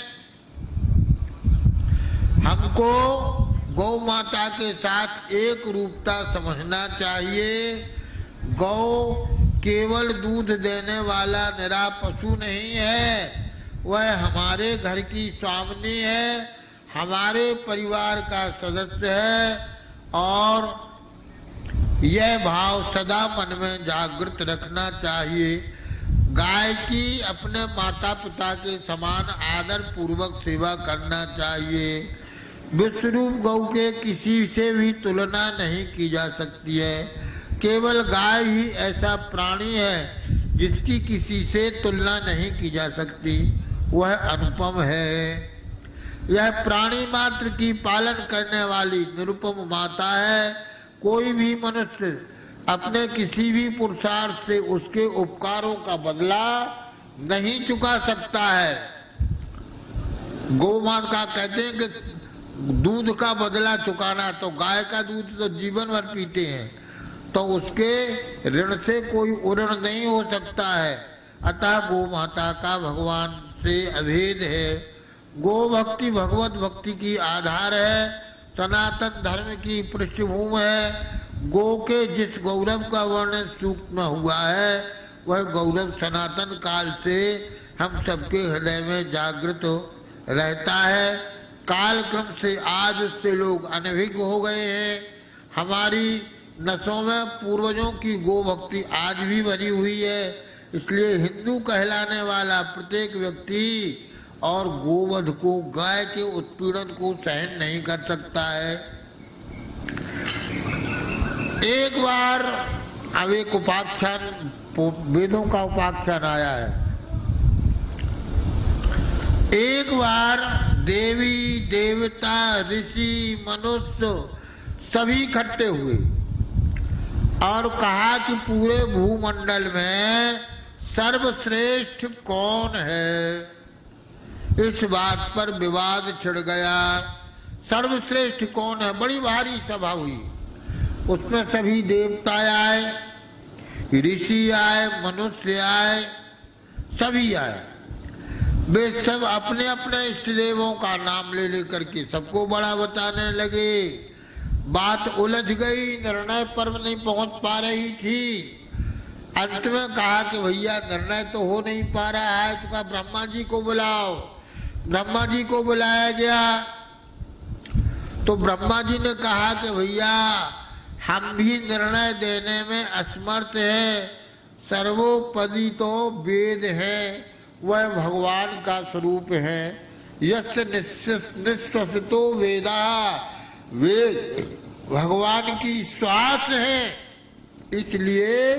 हमको गौ माता के साथ एक रूपता समझना चाहिए। गौ केवल दूध देने वाला निरा पशु नहीं है, वह हमारे घर की स्वामिनी है, हमारे परिवार का सदस्य है। और यह भाव सदा मन में जागृत रखना चाहिए। गाय की अपने माता पिता के समान आदर पूर्वक सेवा करना चाहिए। विश्वरूप गौ के किसी से भी तुलना नहीं की जा सकती है। केवल गाय ही ऐसा प्राणी है जिसकी किसी से तुलना नहीं की जा सकती, वह अनुपम है। यह प्राणी मात्र की पालन करने वाली निरुपम माता है। कोई भी मनुष्य अपने किसी भी पुरुषार्थ से उसके उपकारों का बदला नहीं चुका सकता है। गौ माता कहते हैं कि दूध का बदला चुकाना, तो गाय का दूध तो जीवन भर पीते हैं, तो उसके ऋण से कोई उऋण नहीं हो सकता है। अतः गौ माता का भगवान से अभेद है। गो भक्ति भगवत भक्ति की आधार है, सनातन धर्म की पृष्ठभूमि है। गो के जिस गौरव का वर्णन सूक्ष्म हुआ है, वह गौरव सनातन काल से हम सबके हृदय में जागृत रहता है। काल क्रम से आज उससे लोग अनभिज्ञ हो गए हैं। हमारी नसों में पूर्वजों की गो भक्ति आज भी भरी हुई है। इसलिए हिंदू कहलाने वाला प्रत्येक व्यक्ति और गोवध को, गाय के उत्पीड़न को सहन नहीं कर सकता है। एक बार अब एक उपाख्यान, वेदों का उपाख्यान आया है। एक बार देवी देवता ऋषि मनुष्य सभी इकट्ठे हुए और कहा कि पूरे भूमंडल में सर्वश्रेष्ठ कौन है। इस बात पर विवाद छिड़ गया। सर्वश्रेष्ठ कौन है, बड़ी भारी सभा हुई। उसमें सभी देवता आए, ऋषि आए, मनुष्य आए, सभी आए। वे सब अपने अपने इष्ट देवों का नाम ले लेकर के सबको बड़ा बताने लगे। बात उलझ गई, निर्णय पर नहीं पहुंच पा रही थी। अंत में कहा कि भैया निर्णय तो हो नहीं पा रहा है, तो कहा ब्रह्मा जी को बुलाओ। ब्रह्मा जी को बुलाया गया तो ब्रह्मा जी ने कहा कि भैया हम भी निर्णय देने में असमर्थ हैं। सर्वोपरि तो वेद है, वह भगवान का स्वरूप है। यस्य निश्वसितो वेदा, वेद भगवान की श्वास है। इसलिए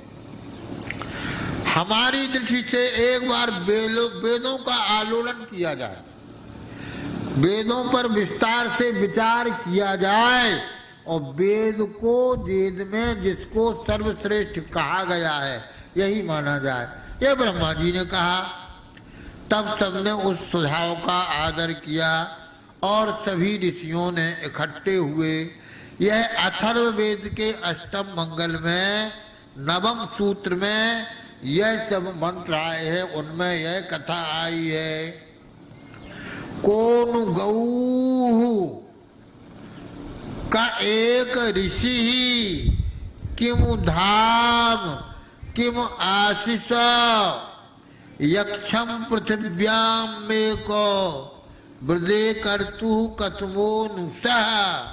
हमारी दृष्टि से एक बार वेदों का आलोड़न किया जाए, वेदों पर विस्तार से विचार किया जाए और वेद को, वेद में जिसको सर्वश्रेष्ठ कहा गया है यही माना जाए। यह ब्रह्मा जी ने कहा। तब सबने उस सुझाव का आदर किया और सभी ऋषियों ने इकट्ठे हुए। यह अथर्ववेद के अष्टम मंगल में नवम सूत्र में यह सब मंत्र आए हैं, उनमें यह कथा आई है। कौन गौ का एक ऋषि ही किम धाम किम आशीष यक्षम पृथिव्याम में को वृदे कर्तु कथमो नुसः।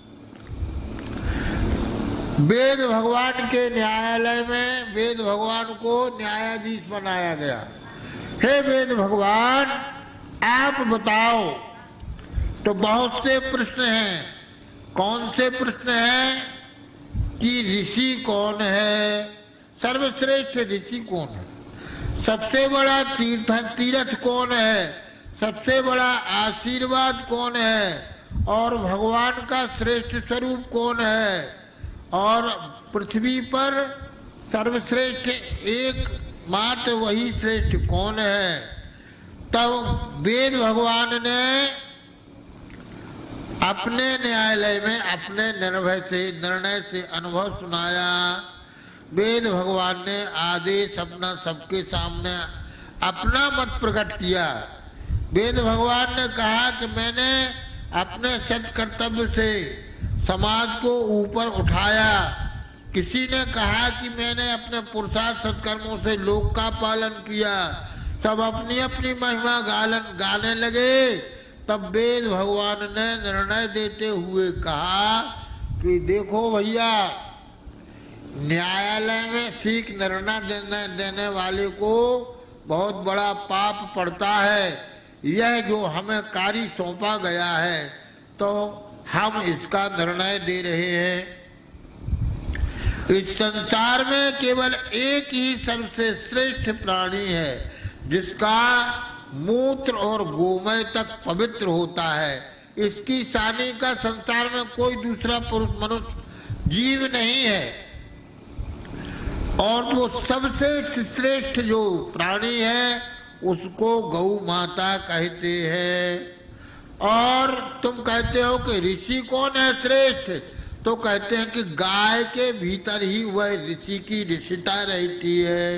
वेद भगवान के न्यायालय में वेद भगवान को न्यायाधीश बनाया गया। हे वेद भगवान, आप बताओ। तो बहुत से प्रश्न हैं। कौन से प्रश्न हैं कि ऋषि कौन है, सर्वश्रेष्ठ ऋषि कौन है, सबसे बड़ा तीर्थ तीर्थ कौन है, सबसे बड़ा आशीर्वाद कौन है, और भगवान का श्रेष्ठ स्वरूप कौन है, और पृथ्वी पर सर्वश्रेष्ठ एक मात्र वही श्रेष्ठ कौन है। तब वेद भगवान ने अपने न्यायालय में अपने निर्भय से निर्णय से अनुभव सुनाया। वेद भगवान ने आदेश अपना सबके सामने अपना मत प्रकट किया। वेद भगवान ने कहा कि मैंने अपने सत कर्तव्य से समाज को ऊपर उठाया, किसी ने कहा कि मैंने अपने पुरुषार्थ सत्कर्मों से लोक का पालन किया, सब अपनी अपनी महिमा गालन गाने लगे। तब वेद भगवान ने निर्णय देते हुए कहा कि देखो भैया, न्यायालय में ठीक निर्णय देने देने वाले को बहुत बड़ा पाप पड़ता है। यह जो हमें कार्य सौंपा गया है तो हम इसका निर्णय दे रहे हैं। इस संसार में केवल एक ही सबसे श्रेष्ठ प्राणी है जिसका मूत्र और गोमय तक पवित्र होता है। इसकी सानी का संसार में कोई दूसरा पुरुष मनुष्य जीव नहीं है। और वो सबसे श्रेष्ठ जो प्राणी है उसको गौ माता कहते हैं। और तुम कहते हो कि ऋषि कौन है श्रेष्ठ, तो कहते हैं कि गाय के भीतर ही वह ऋषि की ऋषिता रहती है।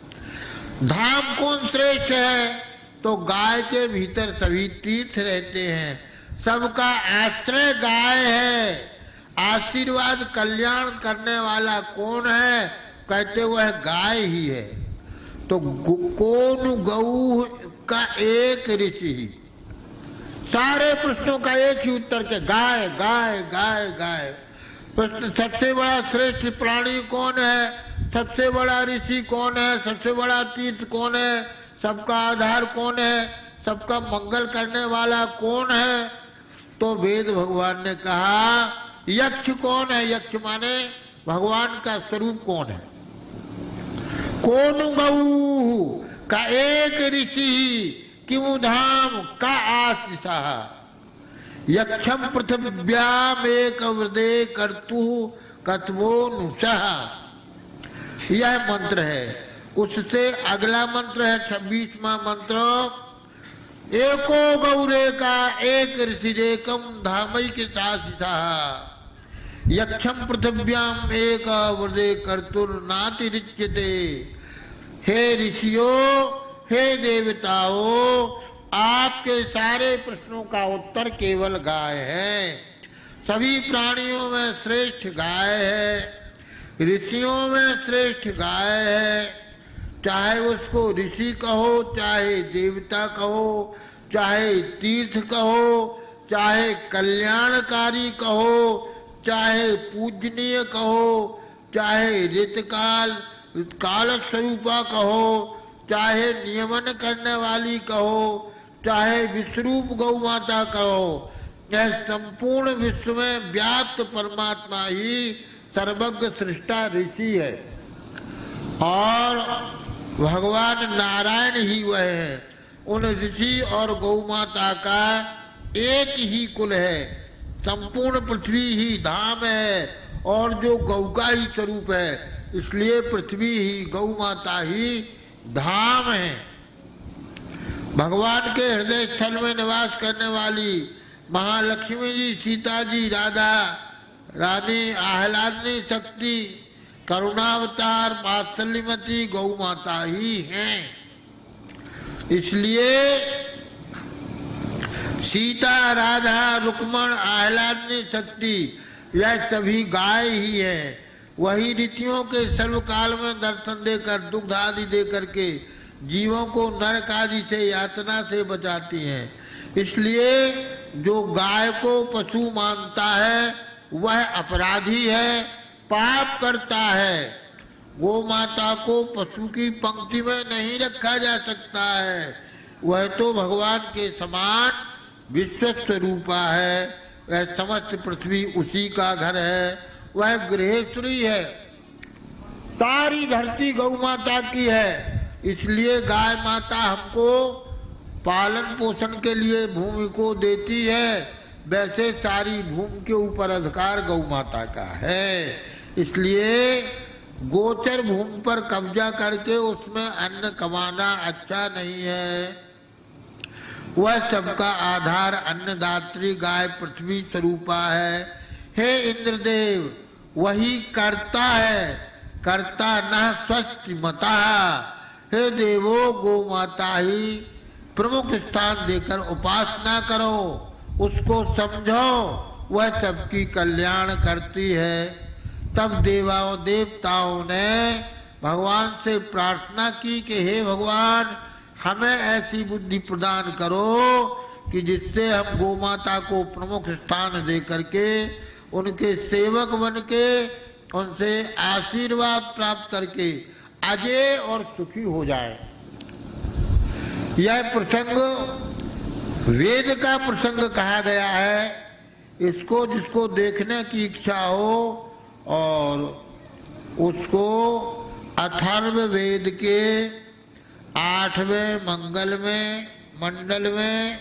धाम कौन श्रेष्ठ है, तो गाय के भीतर सभी तीर्थ रहते हैं। सबका आश्रय गाय है। आशीर्वाद कल्याण करने वाला कौन है, कहते वह गाय ही है। तो कौन गौ का एक ऋषि ही। सारे प्रश्नों का एक ही उत्तर के गाय गाय गाय गाय। प्रश्न सबसे बड़ा श्रेष्ठ प्राणी कौन है, सबसे बड़ा ऋषि कौन है, सबसे बड़ा तीर्थ कौन है, सबका आधार कौन है, सबका मंगल करने वाला कौन है। तो वेद भगवान ने कहा यक्ष कौन है। यक्ष माने भगवान का स्वरूप कौन है। कौन गौ का एक ऋषि किमु धाम का आशीषा। यक्षम पृथ्व्याम एक वृदे कर्तु कतवो नुषः। यह मंत्र है। उससे अगला मंत्र है छब्बीसवां मंत्र, एको गौरे का एक ऋषिरेकम धामई के शासिषा। यक्षम पृथ्व्याम एक वृदे कर्तुर नाति रिच्यते। हे ऋषियों, हे देवताओं, आपके सारे प्रश्नों का उत्तर केवल गाय है। सभी प्राणियों में श्रेष्ठ गाय है, ऋषियों में श्रेष्ठ गाय है। चाहे उसको ऋषि कहो, चाहे देवता कहो, चाहे तीर्थ कहो, चाहे कल्याणकारी कहो, चाहे पूजनीय कहो, चाहे ऋतकाल काल स्वरूपा कहो, चाहे नियमन करने वाली कहो, चाहे विश्वरूप गौ माता कहो। यह संपूर्ण विश्व में व्याप्त परमात्मा ही सर्वज्ञ सृष्टा ऋषि है। और भगवान नारायण ही वह है। उन ऋषि और गौ माता का एक ही कुल है। संपूर्ण पृथ्वी ही धाम है और जो गौ का ही स्वरूप है, इसलिए पृथ्वी ही गौ माता ही धाम है। भगवान के हृदय स्थल में निवास करने वाली महालक्ष्मी जी, सीता जी, राधा रानी, आह्लादनी शक्ति, करुणावतार, वात्सल्यमती गौ माता ही हैं। इसलिए सीता, राधा, रुक्मण, आह्लादनी शक्ति यह सभी गाय ही है। वही ऋतियों के सर्वकाल में दर्शन देकर, दुग्ध आदि देकर के जीवों को नरक आदि से, यातना से बचाती हैं। इसलिए जो गाय को पशु मानता है वह अपराधी है, पाप करता है। गो माता को पशु की पंक्ति में नहीं रखा जा सकता है। वह तो भगवान के समान विश्व स्वरूपा है। वह समस्त पृथ्वी उसी का घर है। वह गृहेश्वरी है। सारी धरती गौ माता की है। इसलिए गाय माता हमको पालन पोषण के लिए भूमि को देती है। वैसे सारी भूमि के ऊपर अधिकार गौ माता का है। इसलिए गोचर भूमि पर कब्जा करके उसमें अन्न कमाना अच्छा नहीं है। वह सबका आधार अन्नदात्री गाय पृथ्वी स्वरूपा है। हे इंद्रदेव, वही करता है, करता न स्वस्ति मता। हे देवो, गौ माता ही प्रमुख स्थान देकर उपासना करो, उसको समझो, वह सबकी कल्याण करती है। तब देवाओं देवताओं ने भगवान से प्रार्थना की कि हे भगवान, हमें ऐसी बुद्धि प्रदान करो कि जिससे हम गौ माता को प्रमुख स्थान दे करके उनके सेवक बन के उनसे आशीर्वाद प्राप्त करके अजय और सुखी हो जाए। यह प्रसंग वेद का प्रसंग कहा गया है। इसको जिसको देखने की इच्छा हो और उसको अथर्व वेद के आठवें मंगल में मंडल में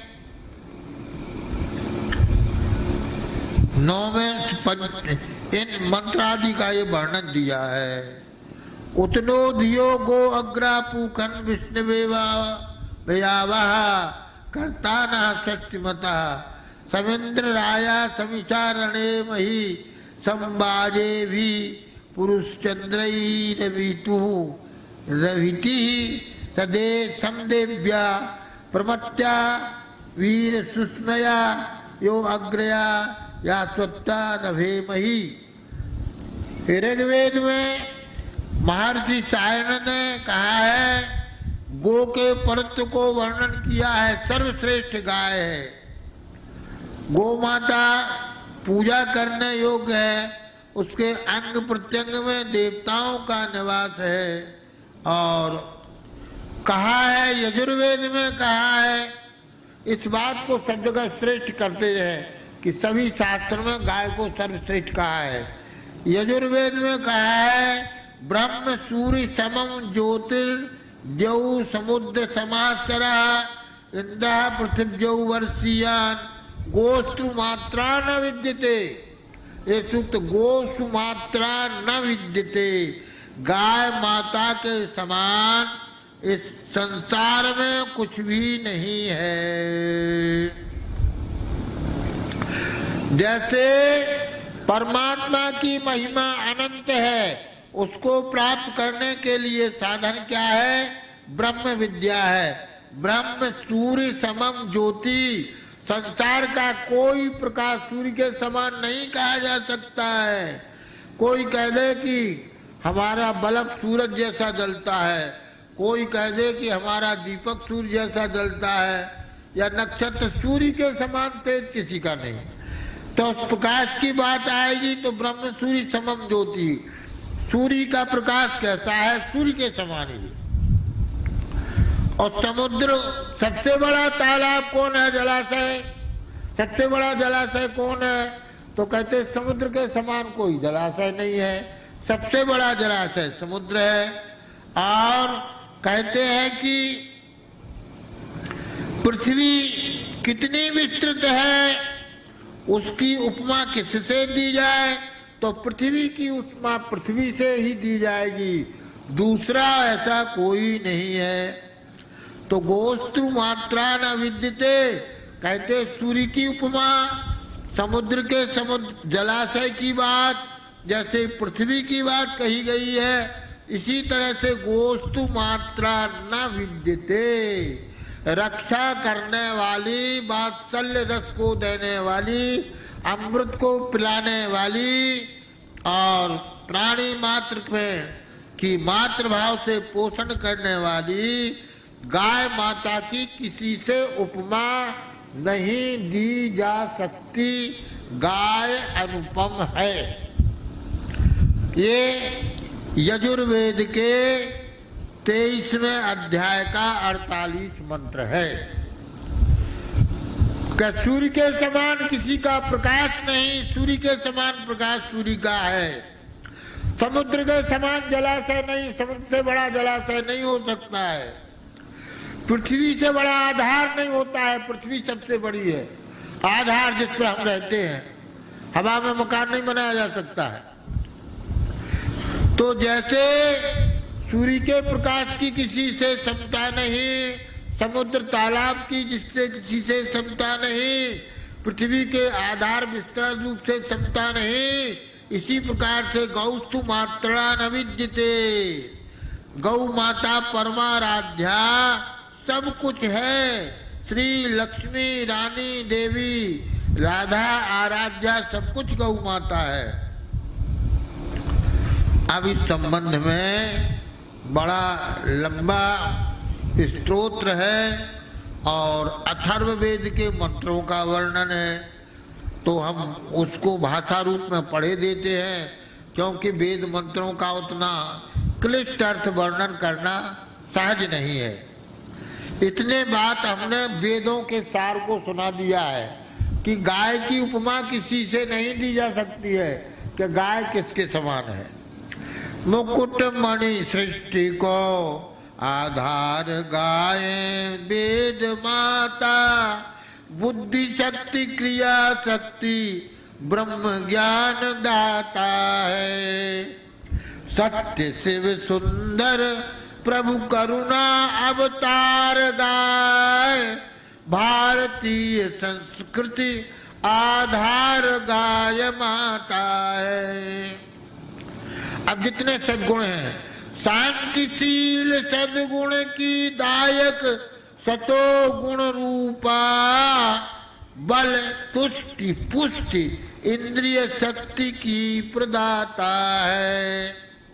नौवें इन मंत्रादि का ये वर्णन दिया है। उतनो धियो गो अग्रा पूखन विष्णुवेवा भयावह कर्ता न षष्टिमता समिंद्र राया समिचारणे मही संबाजे भी पुरुष चंद्रई रवितु रविति सदे समदेव्या प्रमत्या वीर सुस्मया यो अग्रया या सत्ता नभे मही। ऋग्वेद में महर्षि सायण ने कहा है, गो के परत्व को वर्णन किया है, सर्वश्रेष्ठ गाय है। गो माता पूजा करने योग्य है, उसके अंग प्रत्यंग में देवताओं का निवास है। और कहा है, यजुर्वेद में कहा है, इस बात को सब जगह श्रेष्ठ करते हैं कि सभी शास्त्रों में गाय को सर्वश्रेष्ठ कहा है। यजुर्वेद में कहा है, ब्रह्म सूर्य समम ज्योतिर द्यौ समुद्र समासरा इंद्र पृथ्व्यौ वर्षीयान गोस्तु मात्रा न विद्यते। ये सूक्त गोस्तु मात्रा न विद्यते। गाय माता के समान इस संसार में कुछ भी नहीं है। जैसे परमात्मा की महिमा अनंत है, उसको प्राप्त करने के लिए साधन क्या है? ब्रह्म विद्या है। ब्रह्म सूर्य समम ज्योति, संसार का कोई प्रकाश सूर्य के समान नहीं कहा जा सकता है। कोई कह दे कि हमारा बल्ब सूरज जैसा जलता है, कोई कह दे कि हमारा दीपक सूर्य जैसा जलता है, या नक्षत्र सूर्य के समान तेज किसी का नहीं। तो प्रकाश की बात आएगी तो ब्रह्म सूर्य समम ज्योति, सूर्य का प्रकाश कैसा है? सूर्य के समान ही। और समुद्र, सबसे बड़ा तालाब कौन है? जलाशय। सबसे बड़ा जलाशय कौन है? तो कहते समुद्र के समान कोई जलाशय नहीं है। सबसे बड़ा जलाशय समुद्र है। और कहते हैं कि पृथ्वी कितनी विस्तृत है, उसकी उपमा किससे दी जाए? तो पृथ्वी की उपमा पृथ्वी से ही दी जाएगी, दूसरा ऐसा कोई नहीं है। तो गोस्तु मात्रा न विद्यते, कहते सूर्य की उपमा, समुद्र के समुद्र जलाशय की बात जैसे पृथ्वी की बात कही गई है, इसी तरह से गोस्तु मात्रा न विद्यते, रक्षा करने वाली, वात्सल्य रस को देने वाली, अमृत को पिलाने वाली और प्राणी मात्र में की मातृभाव से पोषण करने वाली गाय माता की किसी से उपमा नहीं दी जा सकती। गाय अनुपम है। ये यजुर्वेद के तेईसवें अध्याय का अड़तालीस मंत्र है। क्या सूर्य के समान किसी का प्रकाश नहीं, सूर्य के समान प्रकाश सूर्य का है। समुद्र के समान जलाशय नहीं, समुद्र से बड़ा जलाशय नहीं हो सकता है। पृथ्वी से बड़ा आधार नहीं होता है, पृथ्वी सबसे बड़ी है। आधार जिस पर हम रहते हैं, हवा में मकान नहीं बनाया जा सकता है। तो जैसे सूर्य के प्रकाश की किसी से क्षमता नहीं, समुद्र तालाब की जिससे किसी से क्षमता नहीं, पृथ्वी के आधार विस्तार रूप से क्षमता नहीं, इसी प्रकार से गौस्तु मात्रा न विद्यते। गौ माता परमाराध्या सब कुछ है। श्री लक्ष्मी रानी देवी राधा आराध्या सब कुछ गौ माता है। अब इस संबंध में बड़ा लंबा स्तोत्र है और अथर्ववेद के मंत्रों का वर्णन है, तो हम उसको भाषा रूप में पढ़े देते हैं, क्योंकि वेद मंत्रों का उतना क्लिष्ट अर्थ वर्णन करना सहज नहीं है। इतने बात हमने वेदों के सार को सुना दिया है कि गाय की उपमा किसी से नहीं दी जा सकती है कि गाय किसके समान है। मुकुट मणि सृष्टि को आधार गाय वेद माता, बुद्धि शक्ति क्रिया शक्ति ब्रह्म ज्ञान दाता है। सत्य शिव सुंदर प्रभु करुणा अवतार गाय, भारतीय संस्कृति आधार गाय माता है। अब जितने सद्गुण हैं, शांतिशील सद्गुण की दायक सतो गुण रूपा, बल तुष्टि पुष्टि इंद्रिय शक्ति की प्रदाता है।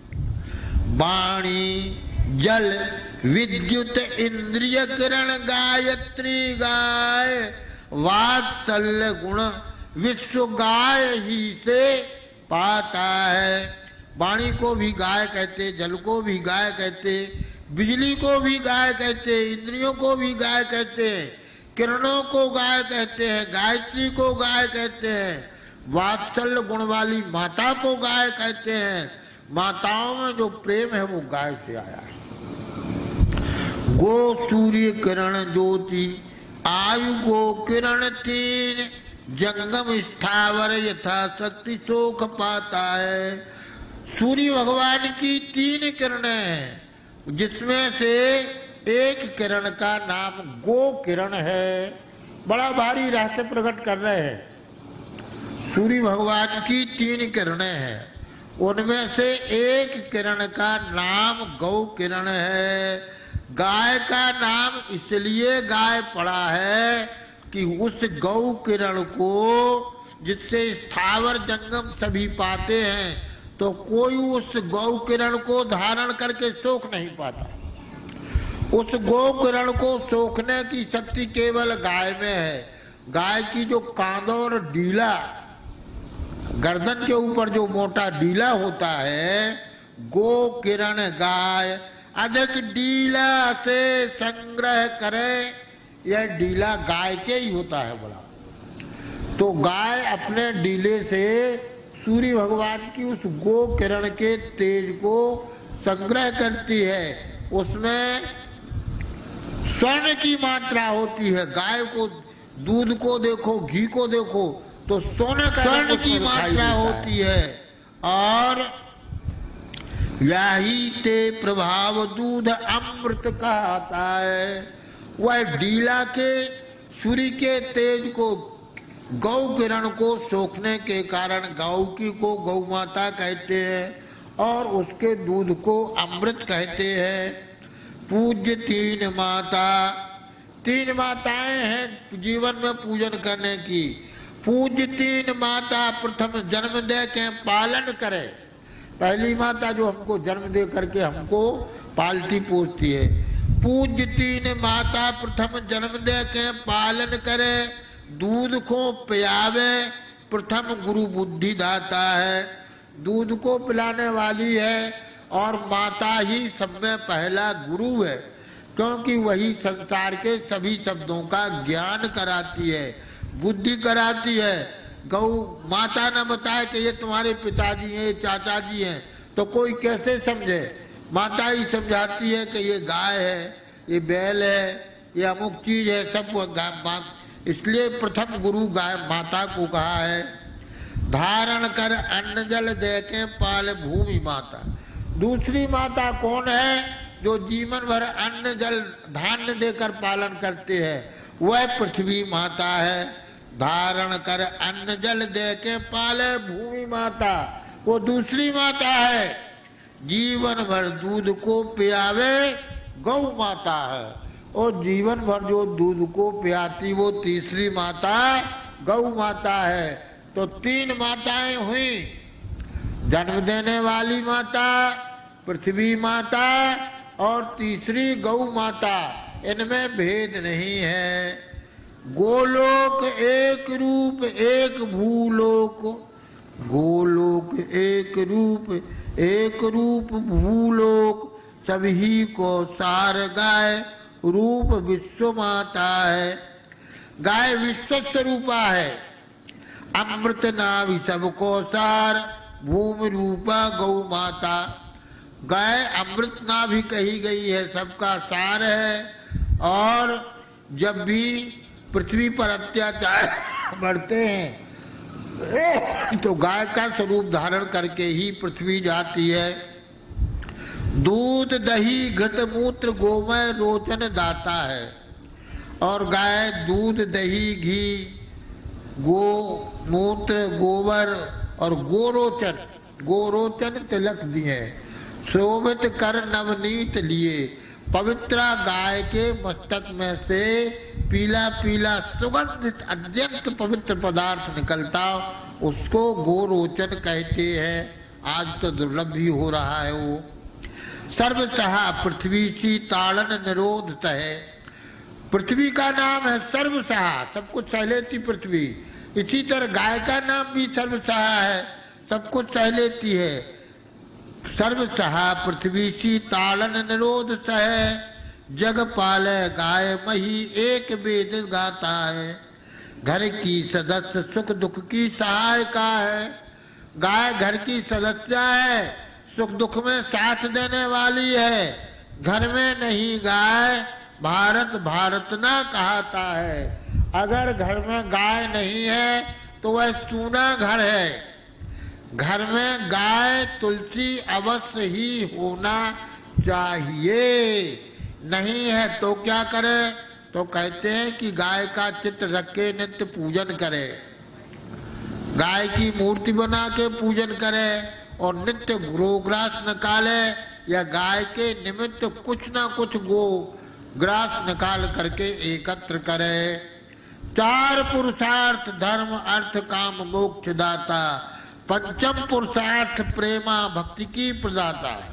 वाणी जल विद्युत इंद्रिय किरण गायत्री गाय, वात्सल्य गुण विश्व गाय ही से पाता है। वाणी को भी गाय कहते, जल को भी गाय कहते, बिजली को भी गाय कहते, इंद्रियों को भी गाय कहते हैं, किरणों को गाय कहते हैं, गायत्री को गाय कहते हैं, वात्सल्य गुण वाली माता को गाय कहते हैं। माताओं में जो प्रेम है वो गाय से आया है। गो सूर्य किरण ज्योति आयु गो किरण तीन, जंगम स्थावर यथाशक्ति शोक पाता है। सूर्य भगवान की तीन किरणें हैं, जिसमें से एक किरण का नाम गो किरण है। बड़ा भारी रहस्य प्रकट कर रहे हैं। सूर्य भगवान की तीन किरणें हैं, उनमें से एक किरण का नाम गौ किरण है। गाय का नाम इसलिए गाय पड़ा है कि उस गौ किरण को, जिससे स्थावर जंगम सभी पाते हैं, तो कोई उस गौ किरण को धारण करके सोख नहीं पाता। उस गौ किरण को सोखने की शक्ति केवल गाय में है। गाय की जो कांदोर डीला, गर्दन के ऊपर जो मोटा डीला होता है, गो किरण गाय अधिक डीला से संग्रह करे, यह डीला गाय के ही होता है बड़ा। तो गाय अपने डीले से सूर्य भगवान की उस गो किरण के तेज को संग्रह करती है। उसमें स्वर्ण की मात्रा होती है। गाय को, दूध को देखो, घी को देखो, तो सोने का स्वर्ण की मात्रा होती है। और यही ते प्रभाव दूध अमृत कहता है। वह डीला के सूर्य के तेज को, गौ किरण को सोखने के कारण गौ की को गौ माता कहते हैं और उसके दूध को अमृत कहते हैं। पूज्य तीन माता, तीन माताएं हैं जीवन में पूजन करने की। पूज्य तीन माता प्रथम जन्म दे के पालन करे। पहली माता जो हमको जन्म दे करके हमको पालती पोसती है। पूज्य तीन माता प्रथम जन्म दे के पालन करे, दूध को पियावे, प्रथम गुरु बुद्धि दाता है। दूध को पिलाने वाली है और माता ही सब में पहला गुरु है, क्योंकि वही संसार के सभी शब्दों का ज्ञान कराती है, बुद्धि कराती है। गौ माता न बताए कि ये तुम्हारे पिताजी हैं, चाचा जी हैं, तो कोई कैसे समझे। माता ही समझाती है कि ये गाय है, ये बैल है, ये अमुक चीज है, सब। इसलिए प्रथम गुरु गाय माता को कहा है। धारण कर अन्न जल दे के पाल भूमि माता। दूसरी माता कौन है? जो जीवन भर अन्न जल धान्य देकर पालन करते हैं, वह पृथ्वी माता है। धारण कर अन्न जल दे के पाले भूमि माता, वो दूसरी माता है। जीवन भर दूध को पियावे गौ माता है, और जीवन भर जो दूध को पियाती वो तीसरी माता गौ माता है। तो तीन माताएं हुई। जन्म देने वाली माता, पृथ्वी माता और तीसरी गौ माता, इनमें भेद नहीं है। गोलोक एक रूप एक भूलोक, गोलोक एक रूप एक रूप भूलोक, सभी को सार गाय रूप विश्व माता है। गाय विश्व स्वरूपा है, अमृत नाभि सबको सार, भूमि रूपा गौ माता। गाय अमृत नाभि कही गई है, सबका सार है। और जब भी पृथ्वी पर अत्याचार बढ़ते हैं तो गाय का स्वरूप धारण करके ही पृथ्वी जाती है। दूध दही घृत मूत्र गोमय रोचन दाता है। और गाय दूध दही घी गो मूत्र गोबर और गोरोचन, गोरोचन तिलक दिए, शोभित कर नवनीत लिए। पवित्रा गाय के मस्तक में से पीला पीला सुगंधित अत्यंत पवित्र पदार्थ निकलता, उसको गोरोचन कहते हैं। आज तो दुर्लभ भी हो रहा है वो। सर्वसहा पृथ्वी सी ताड़न निरोध है। पृथ्वी का नाम है सर्वसहा, सब कुछ सह लेती पृथ्वी। इसी तरह गाय का नाम भी सर्वसहा है, सब कुछ सह लेती है। सर्वसहा पृथ्वी सी ताड़न निरोध है। जग पाले गाय मही एक वेद गाता है। घर की सदस्य सुख दुख की सहायका है। गाय घर की सदस्य है, सुख दुख में साथ देने वाली है। घर में नहीं गाय भारत भारत ना कहता है। अगर घर में गाय नहीं है तो वह सूना घर है। घर में गाय तुलसी अवश्य ही होना चाहिए, नहीं है तो क्या करे? तो कहते हैं कि गाय का चित्र रख के नित्य पूजन करे, गाय की मूर्ति बना के पूजन करे और नित्य गोग्रास निकाले, या गाय के निमित्त कुछ ना कुछ गो ग्रास निकाल करके एकत्र करे। चार पुरुषार्थ धर्म अर्थ काम मोक्ष दाता, पंचम पुरुषार्थ प्रेमा भक्ति की प्रदाता है।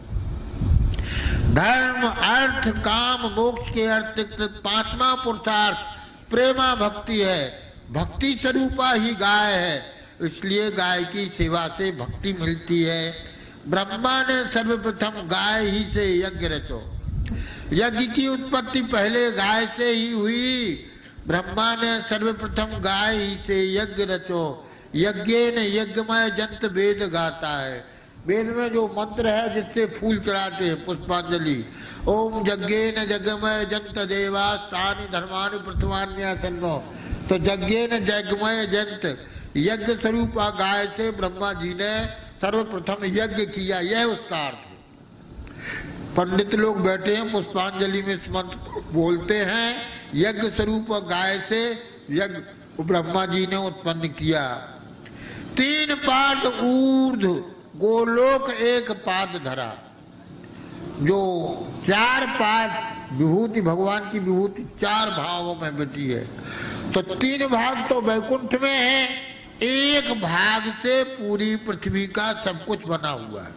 धर्म अर्थ काम मोक्ष के अर्थ पांचवा पुरुषार्थ प्रेमा भक्ति है। भक्ति स्वरूपा ही गाय है, इसलिए गाय की सेवा से भक्ति मिलती है। ब्रह्मा ने सर्वप्रथम गाय ही से यज्ञ रचो। यज्ञ की उत्पत्ति पहले गाय से ही हुई। ब्रह्मा ने सर्वप्रथम गाय ही से यज्ञ रचो। यज्ञेन यज्ञमय जंत वेद गाता है। वेद में जो मंत्र है जिससे फूल चढ़ाते हैं पुष्पांजलि, ओम यज्ञेन यज्ञमय जंत देवास्तानि धर्मानि प्रथमान्यासन्नो, तो यज्ञेन यज्ञमय जंत, यज्ञ स्वरूप गाय से ब्रह्मा जी ने सर्वप्रथम यज्ञ किया, यह उसका अर्थ है। पंडित लोग बैठे हैं पुष्पांजलि में इस मंत्र बोलते हैं, यज्ञ स्वरूप गाय से यज्ञ ब्रह्मा जी ने उत्पन्न किया। तीन पाद ऊर्ध्व गोलोक एक पाद धरा, जो चार पाद विभूति, भगवान की विभूति चार भावों में बटी है। तो तीन भाग तो वैकुंठ में है, एक भाग से पूरी पृथ्वी का सब कुछ बना हुआ है।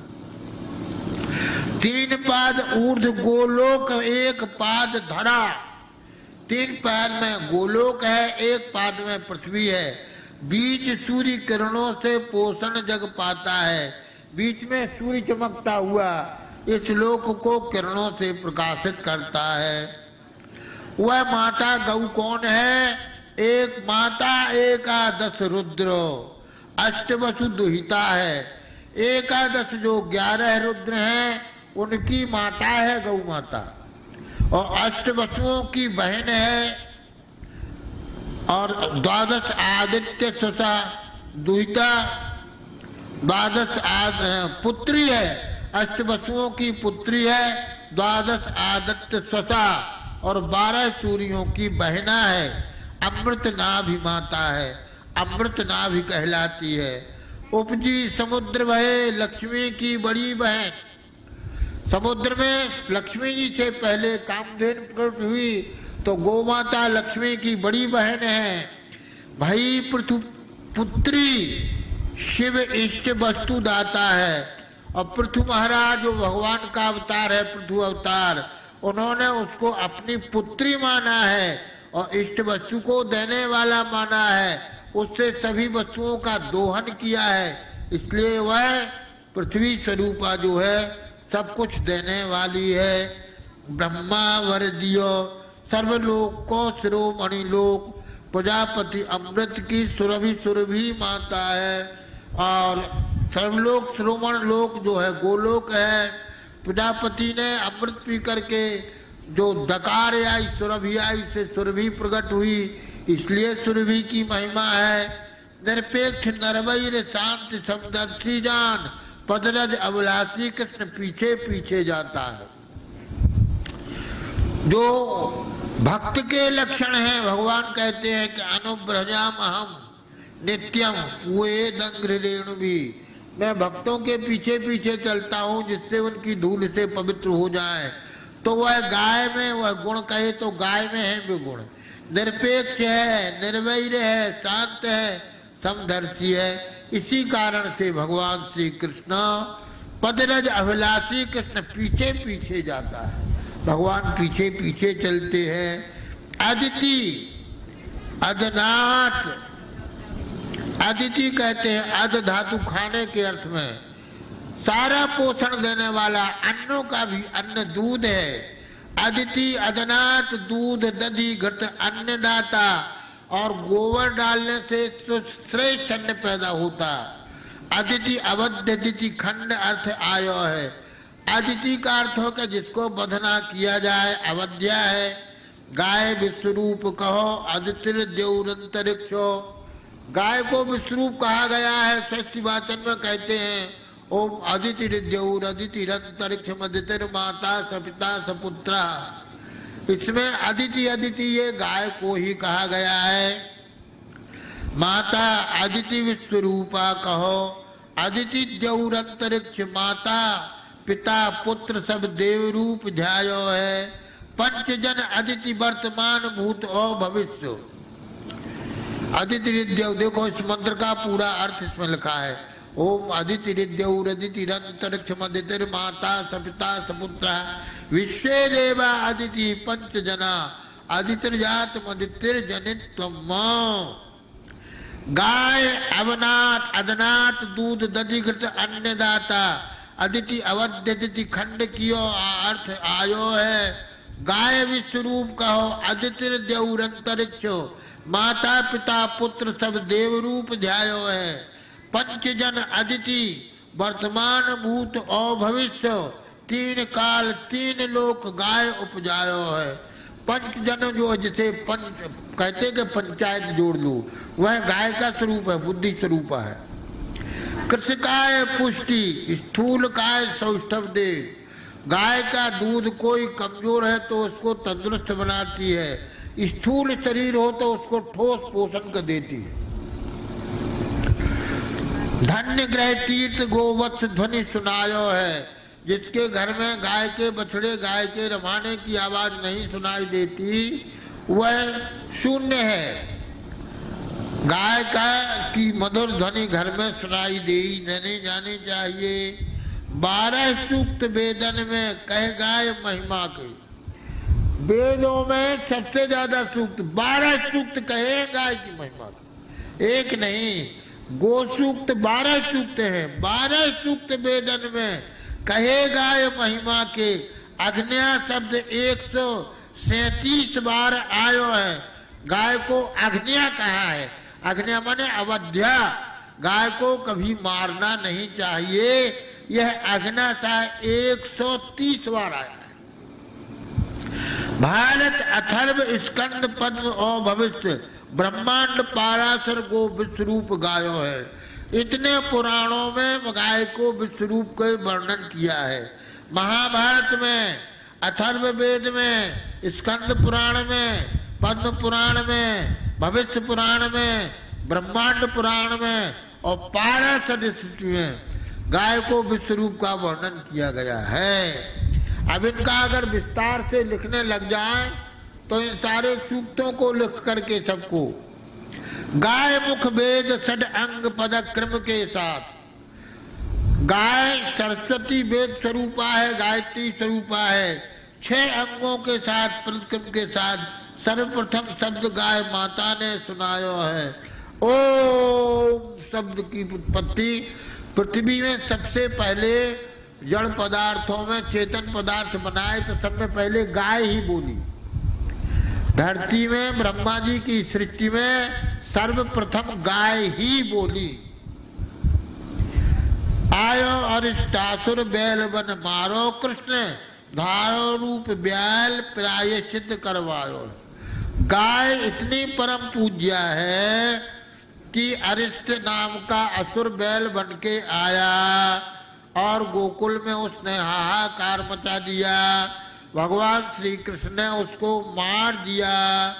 तीन पाद ऊर्ध्व गोलोक एक पाद धरा, तीन पाद में गोलोक है, एक पाद में पृथ्वी है। बीच सूर्य किरणों से पोषण जग पाता है, बीच में सूर्य चमकता हुआ इस लोक को किरणों से प्रकाशित करता है। वह माता गौ कौन है? एक माता एकादश रुद्र, अष्टवसु दुहिता है। एकादश जो ग्यारह रुद्र हैं उनकी माता है गौ माता, और अष्टवसुओं की बहन है, और द्वादश आदित्य सुता दुहिता, द्वादश आद पुत्री है, अष्टवसुओं की पुत्री है, द्वादश आदित्य स्वसा, और बारह सूर्यों की बहना है। अमृत नाभि माता है, अमृत नाभि कहलाती है। उपजी समुद्र बहे लक्ष्मी की बड़ी बहन, समुद्र में लक्ष्मी जी से पहले कामधेनु प्रकट हुई, तो गौ माता लक्ष्मी की बड़ी बहन है। भाई पृथु पुत्री शिव इष्ट वस्तु दाता है। और पृथु महाराज जो भगवान का अवतार है, पृथु अवतार, उन्होंने उसको अपनी पुत्री माना है और इष्ट वस्तु को देने वाला माना है। उससे सभी वस्तुओं का दोहन किया है, इसलिए वह पृथ्वी स्वरूपा जो है सब कुछ देने वाली है। ब्रह्मा वर दियो सर्वलोक को शिरोमणि लोक, प्रजापति अमृत की सुरभि सुरभि माता है। और सर्वलोक शिरोमणि लोक जो है गोलोक है। प्रजापति ने अमृत पी करके जो दकार आई सुरभि आई से सुरभि प्रकट हुई, इसलिए सुरभि की महिमा है। निरपेक्ष नरवैर शांति समदर्शी जान, पदरज अभिलाषी कृष्ण पीछे पीछे जाता है। जो भक्त के लक्षण हैं, भगवान कहते हैं कि अनुब्रजाम अहम नित्यम पुए दंग्र रेणु भी, मैं भक्तों के पीछे पीछे चलता हूँ जिससे उनकी धूल से पवित्र हो जाए। तो वह गाय में वह गुण कहे तो गाय में है भी गुण। निरपेक्ष है, निर्वैर है, शांत है, समदर्शी है। इसी कारण से भगवान श्री कृष्ण पदरज अभिलाषी कृष्ण पीछे पीछे जाता है, भगवान पीछे पीछे चलते हैं। अदिति अदनाथ, अदिति कहते हैं अद धातु खाने के अर्थ में, सारा पोषण देने वाला, अन्नों का भी अन्न दूध है। अदिति अदनाथ दूध दधि घृत अन्नदाता, और गोबर डालने से श्रेष्ठ अन्न पैदा होता। अदिति अवध अदिति खंड अर्थ आयो है। अदिति का अर्थ हो कि जिसको बंधना किया जाए, अवध्या है। गाय विश्वरूप कहो अदितिर देवरंतरिक्षो, गाय को विश्वरूप कहा गया है। षष्ठी वाचन में कहते हैं ओम अदिति देवर अदितिरंतरिक्ष मदितिर माता सपिता सपुत्रा। इसमें अदिति अदिति ये गाय को ही कहा गया है। माता अदिति विश्वरूपा कहो, अदिति देवर अंतरिक्ष माता पिता पुत्र सब देव रूप ध्यायो है। पंच जन अदिति वर्तमान भूत और भविष्य। अदिति देव, देखो इस मंत्र का पूरा अर्थ इसमें लिखा है। ओम अदिति देवर अदितिरंतरिक्ष मदितिर माता सपिता सपुत्र विश्व देवा अदिति पंच जना अदितिर्जात मदितिर जनित्वम। गाय अवनाथ अदनाथ दूध दधि घृत अन्नदाता, अदिति अवध अदिति खंड कियो अर्थ आयो है। गाय विश्वरूप कहो अदितिर देवर अंतरिक्ष, माता पिता पुत्र सब देव रूप ध्यायो है। पंच जन अदिति वर्तमान भूत और भविष्य, तीन काल तीन लोक गाय उपजायो है। पंच जन जो जिसे पंच कहते कि पंचायत जोड़ लो, वह गाय का स्वरूप है, बुद्धि स्वरूप है। कृषिकाय पुष्टि स्थूल काय सौष्ठव दे, गाय का दूध कोई कमजोर है तो उसको तंदुरुस्त बनाती है, स्थूल शरीर हो तो उसको ठोस पोषण कर देती है। धन्य ग्रह तीर्थ गोवत्स ध्वनि सुनायो है, जिसके घर में गाय के बछड़े गाय के रवाने की आवाज नहीं सुनाई देती वह शून्य है। गाय का की मधुर ध्वनि घर में सुनाई दे नहीं जानी चाहिए। बारह सूक्त वेदन में कह गाय महिमा के, वेदों में सबसे ज्यादा सूक्त बारह सूक्त कहे गाय की महिमा के, एक नहीं गो सूक्त बारह सूक्त है। बारह सूक्त वेदन में कहे गाय महिमा के, अग्न्या शब्द एक सौ सैतीस बार आयो है। गाय को अग्न्या कहा है, अग्न्या माने अवध्या, गाय को कभी मारना नहीं चाहिए। यह अग्न्या सा एक सौ तीस बार आया है। भारत अथर्व स्कंद पद्म और भविष्य ब्रह्मांड पाराशर को विश्वरूप गायो है। इतने पुराणों में गाय को विश्वरूप का वर्णन किया है। महाभारत में, अथर्व वेद में, स्कंद पुराण में, पद्म पुराण में, भविष्य पुराण में, ब्रह्मांड पुराण में और पाराशर में गाय को विश्वरूप का वर्णन किया गया है। अब इनका अगर विस्तार से लिखने लग जाए तो इन सारे सूक्तों को लिख करके सबको गाय मुख वेद षड अंग पदक्रम के साथ। गाय सरस्वती वेद स्वरूपा है, गायत्री स्वरूपा है। छह अंगों के साथ पदक्रम के साथ सर्वप्रथम शब्द गाय माता ने सुनायो है। ओम शब्द की उत्पत्ति पृथ्वी में सबसे पहले जड़ पदार्थों में चेतन पदार्थ बनाए तो सब में पहले गाय ही बोली। धरती में ब्रह्मा जी की सृष्टि में सर्वप्रथम गाय ही बोली। आयो अरिष्टासुर बैल बन मारो, कृष्ण धारो रूप बैल प्रायश्चित करवायो। गाय इतनी परम पूज्य है कि अरिष्ट नाम का असुर बैल बन के आया और गोकुल में उसने हाहाकार मचा दिया। भगवान श्री कृष्ण ने उसको मार दिया।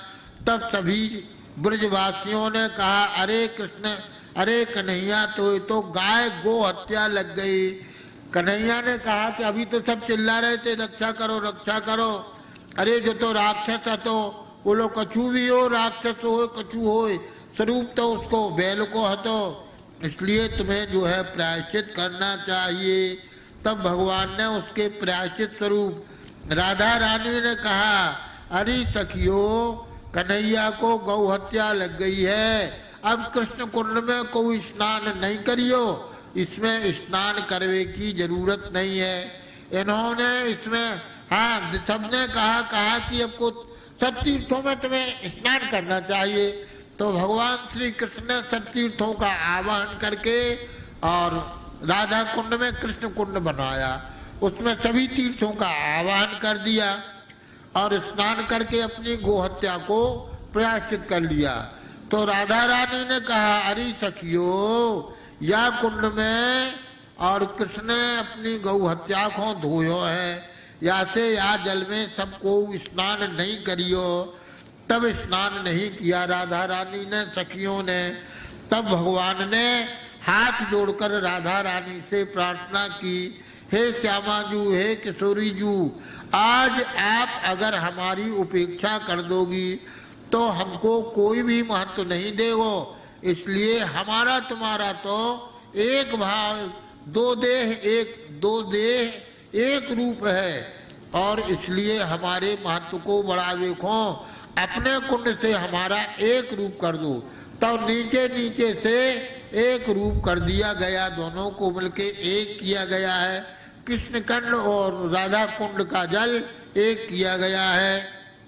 तब सभी ब्रजवासियों ने कहा, अरे कृष्ण, अरे कन्हैया, तो ये तो गाय गो हत्या लग गई। कन्हैया ने कहा कि अभी तो सब चिल्ला रहे थे रक्षा करो रक्षा करो, अरे जो तो राक्षस है तो बोलो कछु भी हो, राक्षस हो कछु हो, स्वरूप तो उसको बैल को हतो, इसलिए तुम्हें जो है प्रायश्चित करना चाहिए। तब भगवान ने उसके प्रायश्चित स्वरूप राधा रानी ने कहा, अरे सखियो, कन्हैया को गौ हत्या लग गई है, अब कृष्ण कुंड में कोई स्नान नहीं करियो, इसमें स्नान करने की जरूरत नहीं है। इन्होंने इसमें हाँ सबने कहा कहा कि आपको सब तीर्थों में तुम्हें स्नान करना चाहिए। तो भगवान श्री कृष्ण ने सब तीर्थों का आवाहन करके और राधा कुंड में कृष्ण कुंड बनाया, उसमें सभी तीर्थों का आवाहन कर दिया और स्नान करके अपनी गोहत्या को प्रायश्चित कर लिया। तो राधा रानी ने कहा, अरे सखियो, या कुंड में और कृष्ण ने अपनी गौ हत्या को धोयो है, या से या जल में सबको स्नान नहीं करियो। तब स्नान नहीं किया राधा रानी ने, सखियों ने। तब भगवान ने हाथ जोड़कर राधा रानी से प्रार्थना की, हे श्यामा जू, हे किशोरी जू, आज आप अगर हमारी उपेक्षा कर दोगी तो हमको कोई भी महत्व नहीं देगो, इसलिए हमारा तुम्हारा तो एक भाव दो देह एक दो देह एक रूप है, और इसलिए हमारे महत्व को बढ़ावे को अपने कुंड से हमारा एक रूप कर दो। तब नीचे नीचे से एक रूप कर दिया गया, दोनों को मिलके एक किया गया है। कृष्ण कुंड और राधा कुंड का जल एक किया गया है।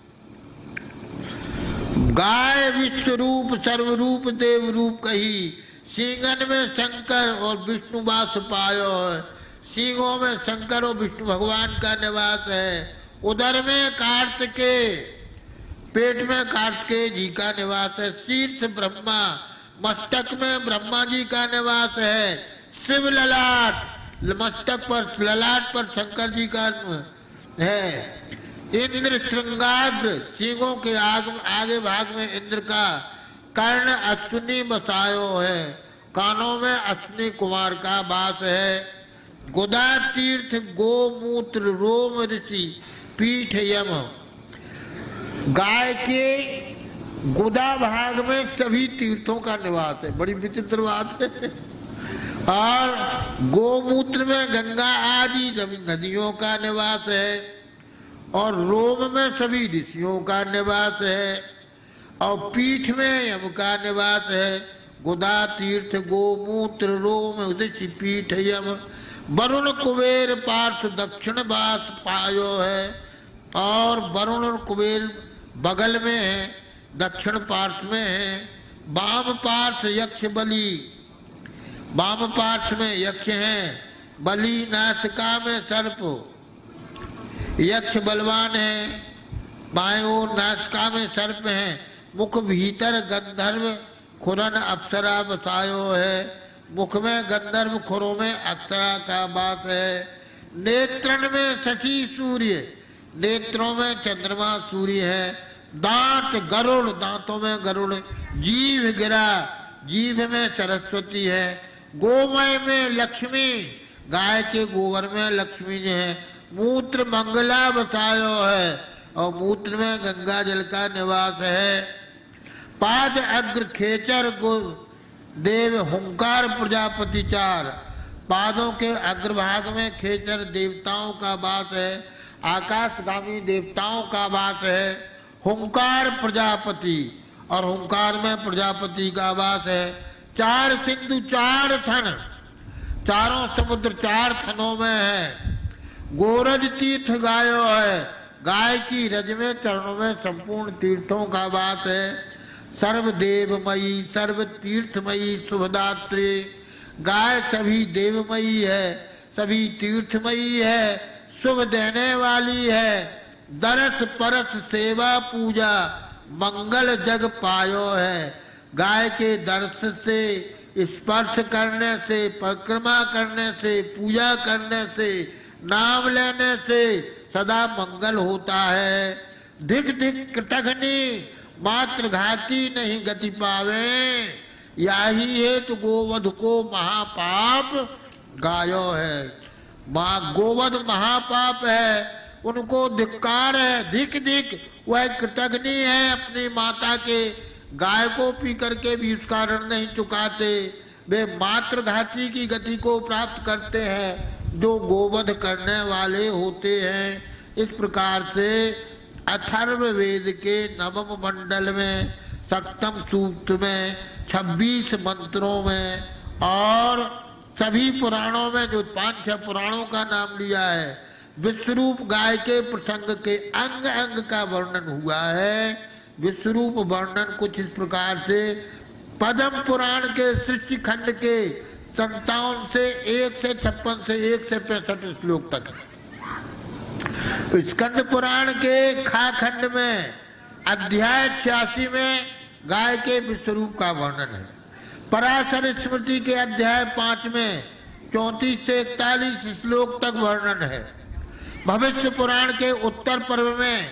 गाय विश्व रूप सर्वरूप देव रूप कही, सिंगन में शंकर और विष्णु वास पायो है। सिंगों में शंकर और विष्णु भगवान का निवास है। उदर में कार्तिकेय, पेट में कार्तिकेय जी का निवास है। शीर्ष ब्रह्मा, मस्तक में ब्रह्मा जी का निवास है। शिव ललाट, मस्तक पर ललाट पर शंकर जी का है। इंद्र श्रृंगाग्र, सिंगों के आग, आगे भाग में इंद्र का। कर्ण अश्विनी बसायो है, कानों में अश्विनी कुमार का वास है। गोदा तीर्थ गोमूत्र रोम ऋषि पीठ यम, गाय के गोदा भाग में सभी तीर्थों का निवास है, बड़ी विचित्र बात है। और गोमूत्र में गंगा आदि नदियों का निवास है, और रोम में सभी ऋषियों का निवास है, और पीठ में यम का निवास है। गोदा तीर्थ गोमूत्र रोम ऋषि पीठ यम, वरुण कुबेर पार्थ दक्षिण वास पायो है, और वरुण और कुबेर बगल में है, दक्षिण पार्थ में है। वाम पार्थ यक्ष बलि, वाम पार्थ में यक्ष हैं, बलि नासिका में सर्प, यक्ष बलवान है। बाएं ओर नासिका में सर्प है। मुख भीतर गंधर्व खुरन अप्सरा बसायो है, मुख में गंधर्व खुरों में अप्सरा का वास है। नेत्रन में शशि सूर्य, नेत्रों में चंद्रमा सूर्य है। दांत गरुड़, दांतों में गरुड़। जीभ गिरा, जीभ में सरस्वती है। गोमय में लक्ष्मी, गाय के गोबर में लक्ष्मी जी है। मूत्र मंगला बसायो है, और मूत्र में गंगा जल का निवास है। पाद अग्र खेचर गो देव हुंकार प्रजापति चार। पादों के अग्रभाग में खेचर देवताओं का वास है, आकाशगामी देवताओं का वास है। हुंकार प्रजापति, और हुंकार में प्रजापति का वास है। चार सिंधु चार थन, चारों समुद्र चार थनों में है। गोरज तीर्थ गायो है, गाय की रज में चरणों में संपूर्ण तीर्थों का वास है। सर्वदेवमयी सर्व तीर्थमयी शुभदात्री, गाय सभी देवमयी है, सभी तीर्थमयी है, शुभ देने वाली है। दरस परस सेवा पूजा मंगल जग पायो है। गाय के दर्श से, स्पर्श करने से, परिक्रमा करने से, पूजा करने से, नाम लेने से सदा मंगल होता है। धिक धिक टखनी मात्र घाती नहीं गति पावे, याही है तो गोवध को महापाप गायो है। माँ गोवध महापाप है, उनको धिक्कार है। धिक धिक वह कृतघ्नि है अपनी माता के, गाय को पी करके भी उसका ऋण नहीं चुकाते। वे मात्र घाती की गति को प्राप्त करते हैं जो गोवध करने वाले होते हैं। इस प्रकार से अथर्ववेद के नवम मंडल में सप्तम सूक्त में छब्बीस मंत्रों में और सभी पुराणों में जो पांच छह पुराणों का नाम लिया है, विश्वरूप गाय के प्रसंग के अंग अंग का वर्णन हुआ है। विश्वरूप वर्णन कुछ इस प्रकार से पद्म पुराण के सृष्टि खंड के संतावन से एक से छप्पन से एक से पैंसठ श्लोक तक है। स्कंद पुराण के खा खंड में अध्याय छियासी में गाय के विश्वरूप का वर्णन है। पराशर स्मृति के अध्याय पांच में चौंतीस से इकतालीस श्लोक तक वर्णन है। भविष्य पुराण के उत्तर पर्व में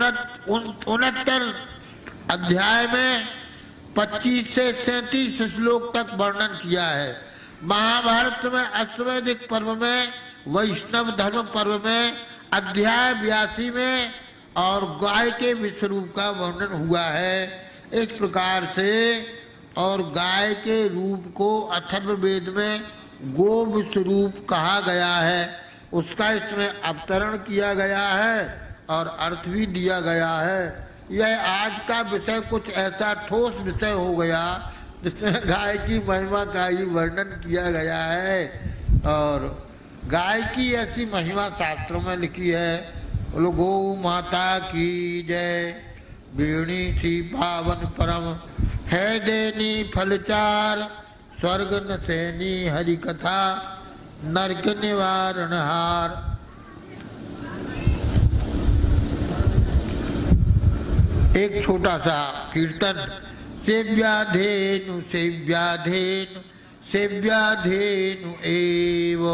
उनहत्तर अध्याय में पच्चीस से सैंतीस श्लोक तक वर्णन किया है। महाभारत में अश्वमेधिक पर्व में, वैष्णव धर्म पर्व में अध्याय बयासी में और गाय के विश्वरूप का वर्णन हुआ है। इस प्रकार से और गाय के रूप को अथर्ववेद में गो विश्वरूप कहा गया है, उसका इसमें अवतरण किया गया है और अर्थ भी दिया गया है। यह आज का विषय कुछ ऐसा ठोस विषय हो गया जिसमें गाय की महिमा का ही वर्णन किया गया है। और गाय की ऐसी महिमा शास्त्रों में लिखी है। बोलो गौ माता की जय। बीणी सी पावन परम है देनी फलचार, स्वर्ग न सैनी हरि कथा नरक निवारण हार। एक छोटा सा कीर्तन। सेव्याधेनु सेव्याधेनु सेव्याधेनु एव।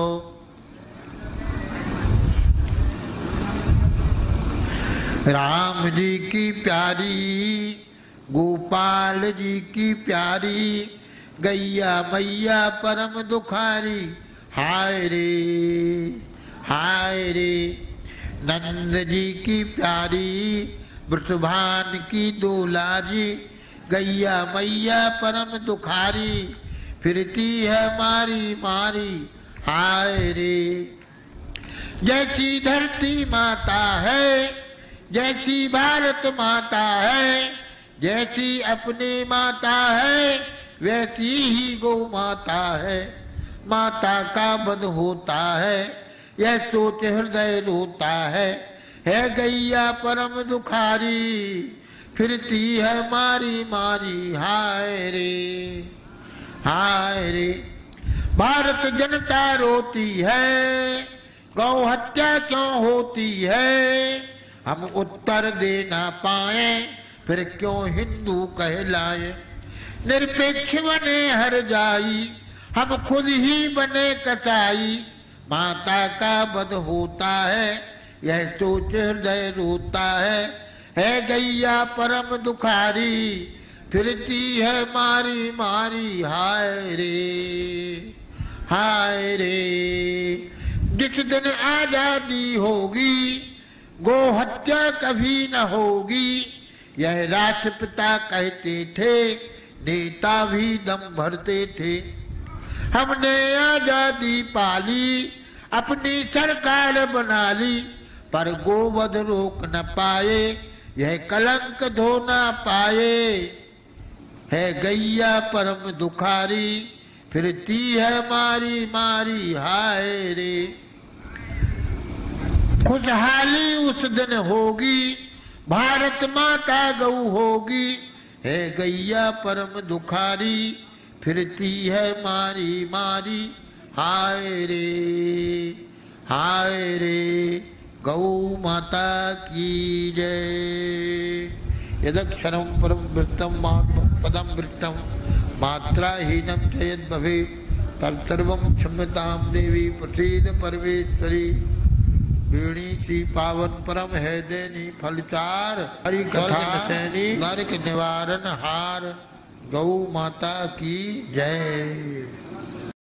राम जी की प्यारी, गोपाल जी की प्यारी, गैया मैया परम दुखारी, हाय रे हाय रे। नंद जी की प्यारी, वृषभान की दुलारी, गैया मैया परम दुखारी, फिरती है मारी मारी, हाय रे। जैसी धरती माता है, जैसी भारत माता है, जैसी अपनी माता है, वैसी ही गौ माता है। माता का वध होता है, यह सोच हृदय रोता है। है गैया परम दुखारी, फिरती है मारी मारी, हाय रे हाय रे। भारत जनता रोती है, गौ हत्या क्यों होती है। हम उत्तर दे ना पाए, फिर क्यों हिंदू कहलाए। निरपेक्ष बने हर जाई, हम खुद ही बने कसाई। माता का वध होता है, यह सोच हृदय रोता है। है गैया परम दुखारी, फिरती है मारी मारी, हाय रे हाय रे। जिस दिन आजादी होगी, गो हत्या कभी न होगी। यह राष्ट्रपिता कहते थे, नेता भी दम भरते थे। हमने आजादी पाली, अपनी सरकार बना ली, पर गोवध रोक न पाए, यह कलंक धो न पाए। है गैया परम दुखारी, फिरती है मारी मारी हाय रे। खुशहाली उस दिन होगी, भारत माता गऊ होगी, है गैया परम दुखारी, फिरती है मारी मारी हाय रे हाय रे। गौ माता की जय। यदक्षरम परम वृत्तम पदम वृत्तम मात्राहीनम च यद् भवेत् तत्सर्वं क्षम्यतां देवी प्रसीद परमेश्वरी। बीड़ी सी पावन परम है देनी फलचार, हरि कथा नरक निवारण हार। गौ माता की जय।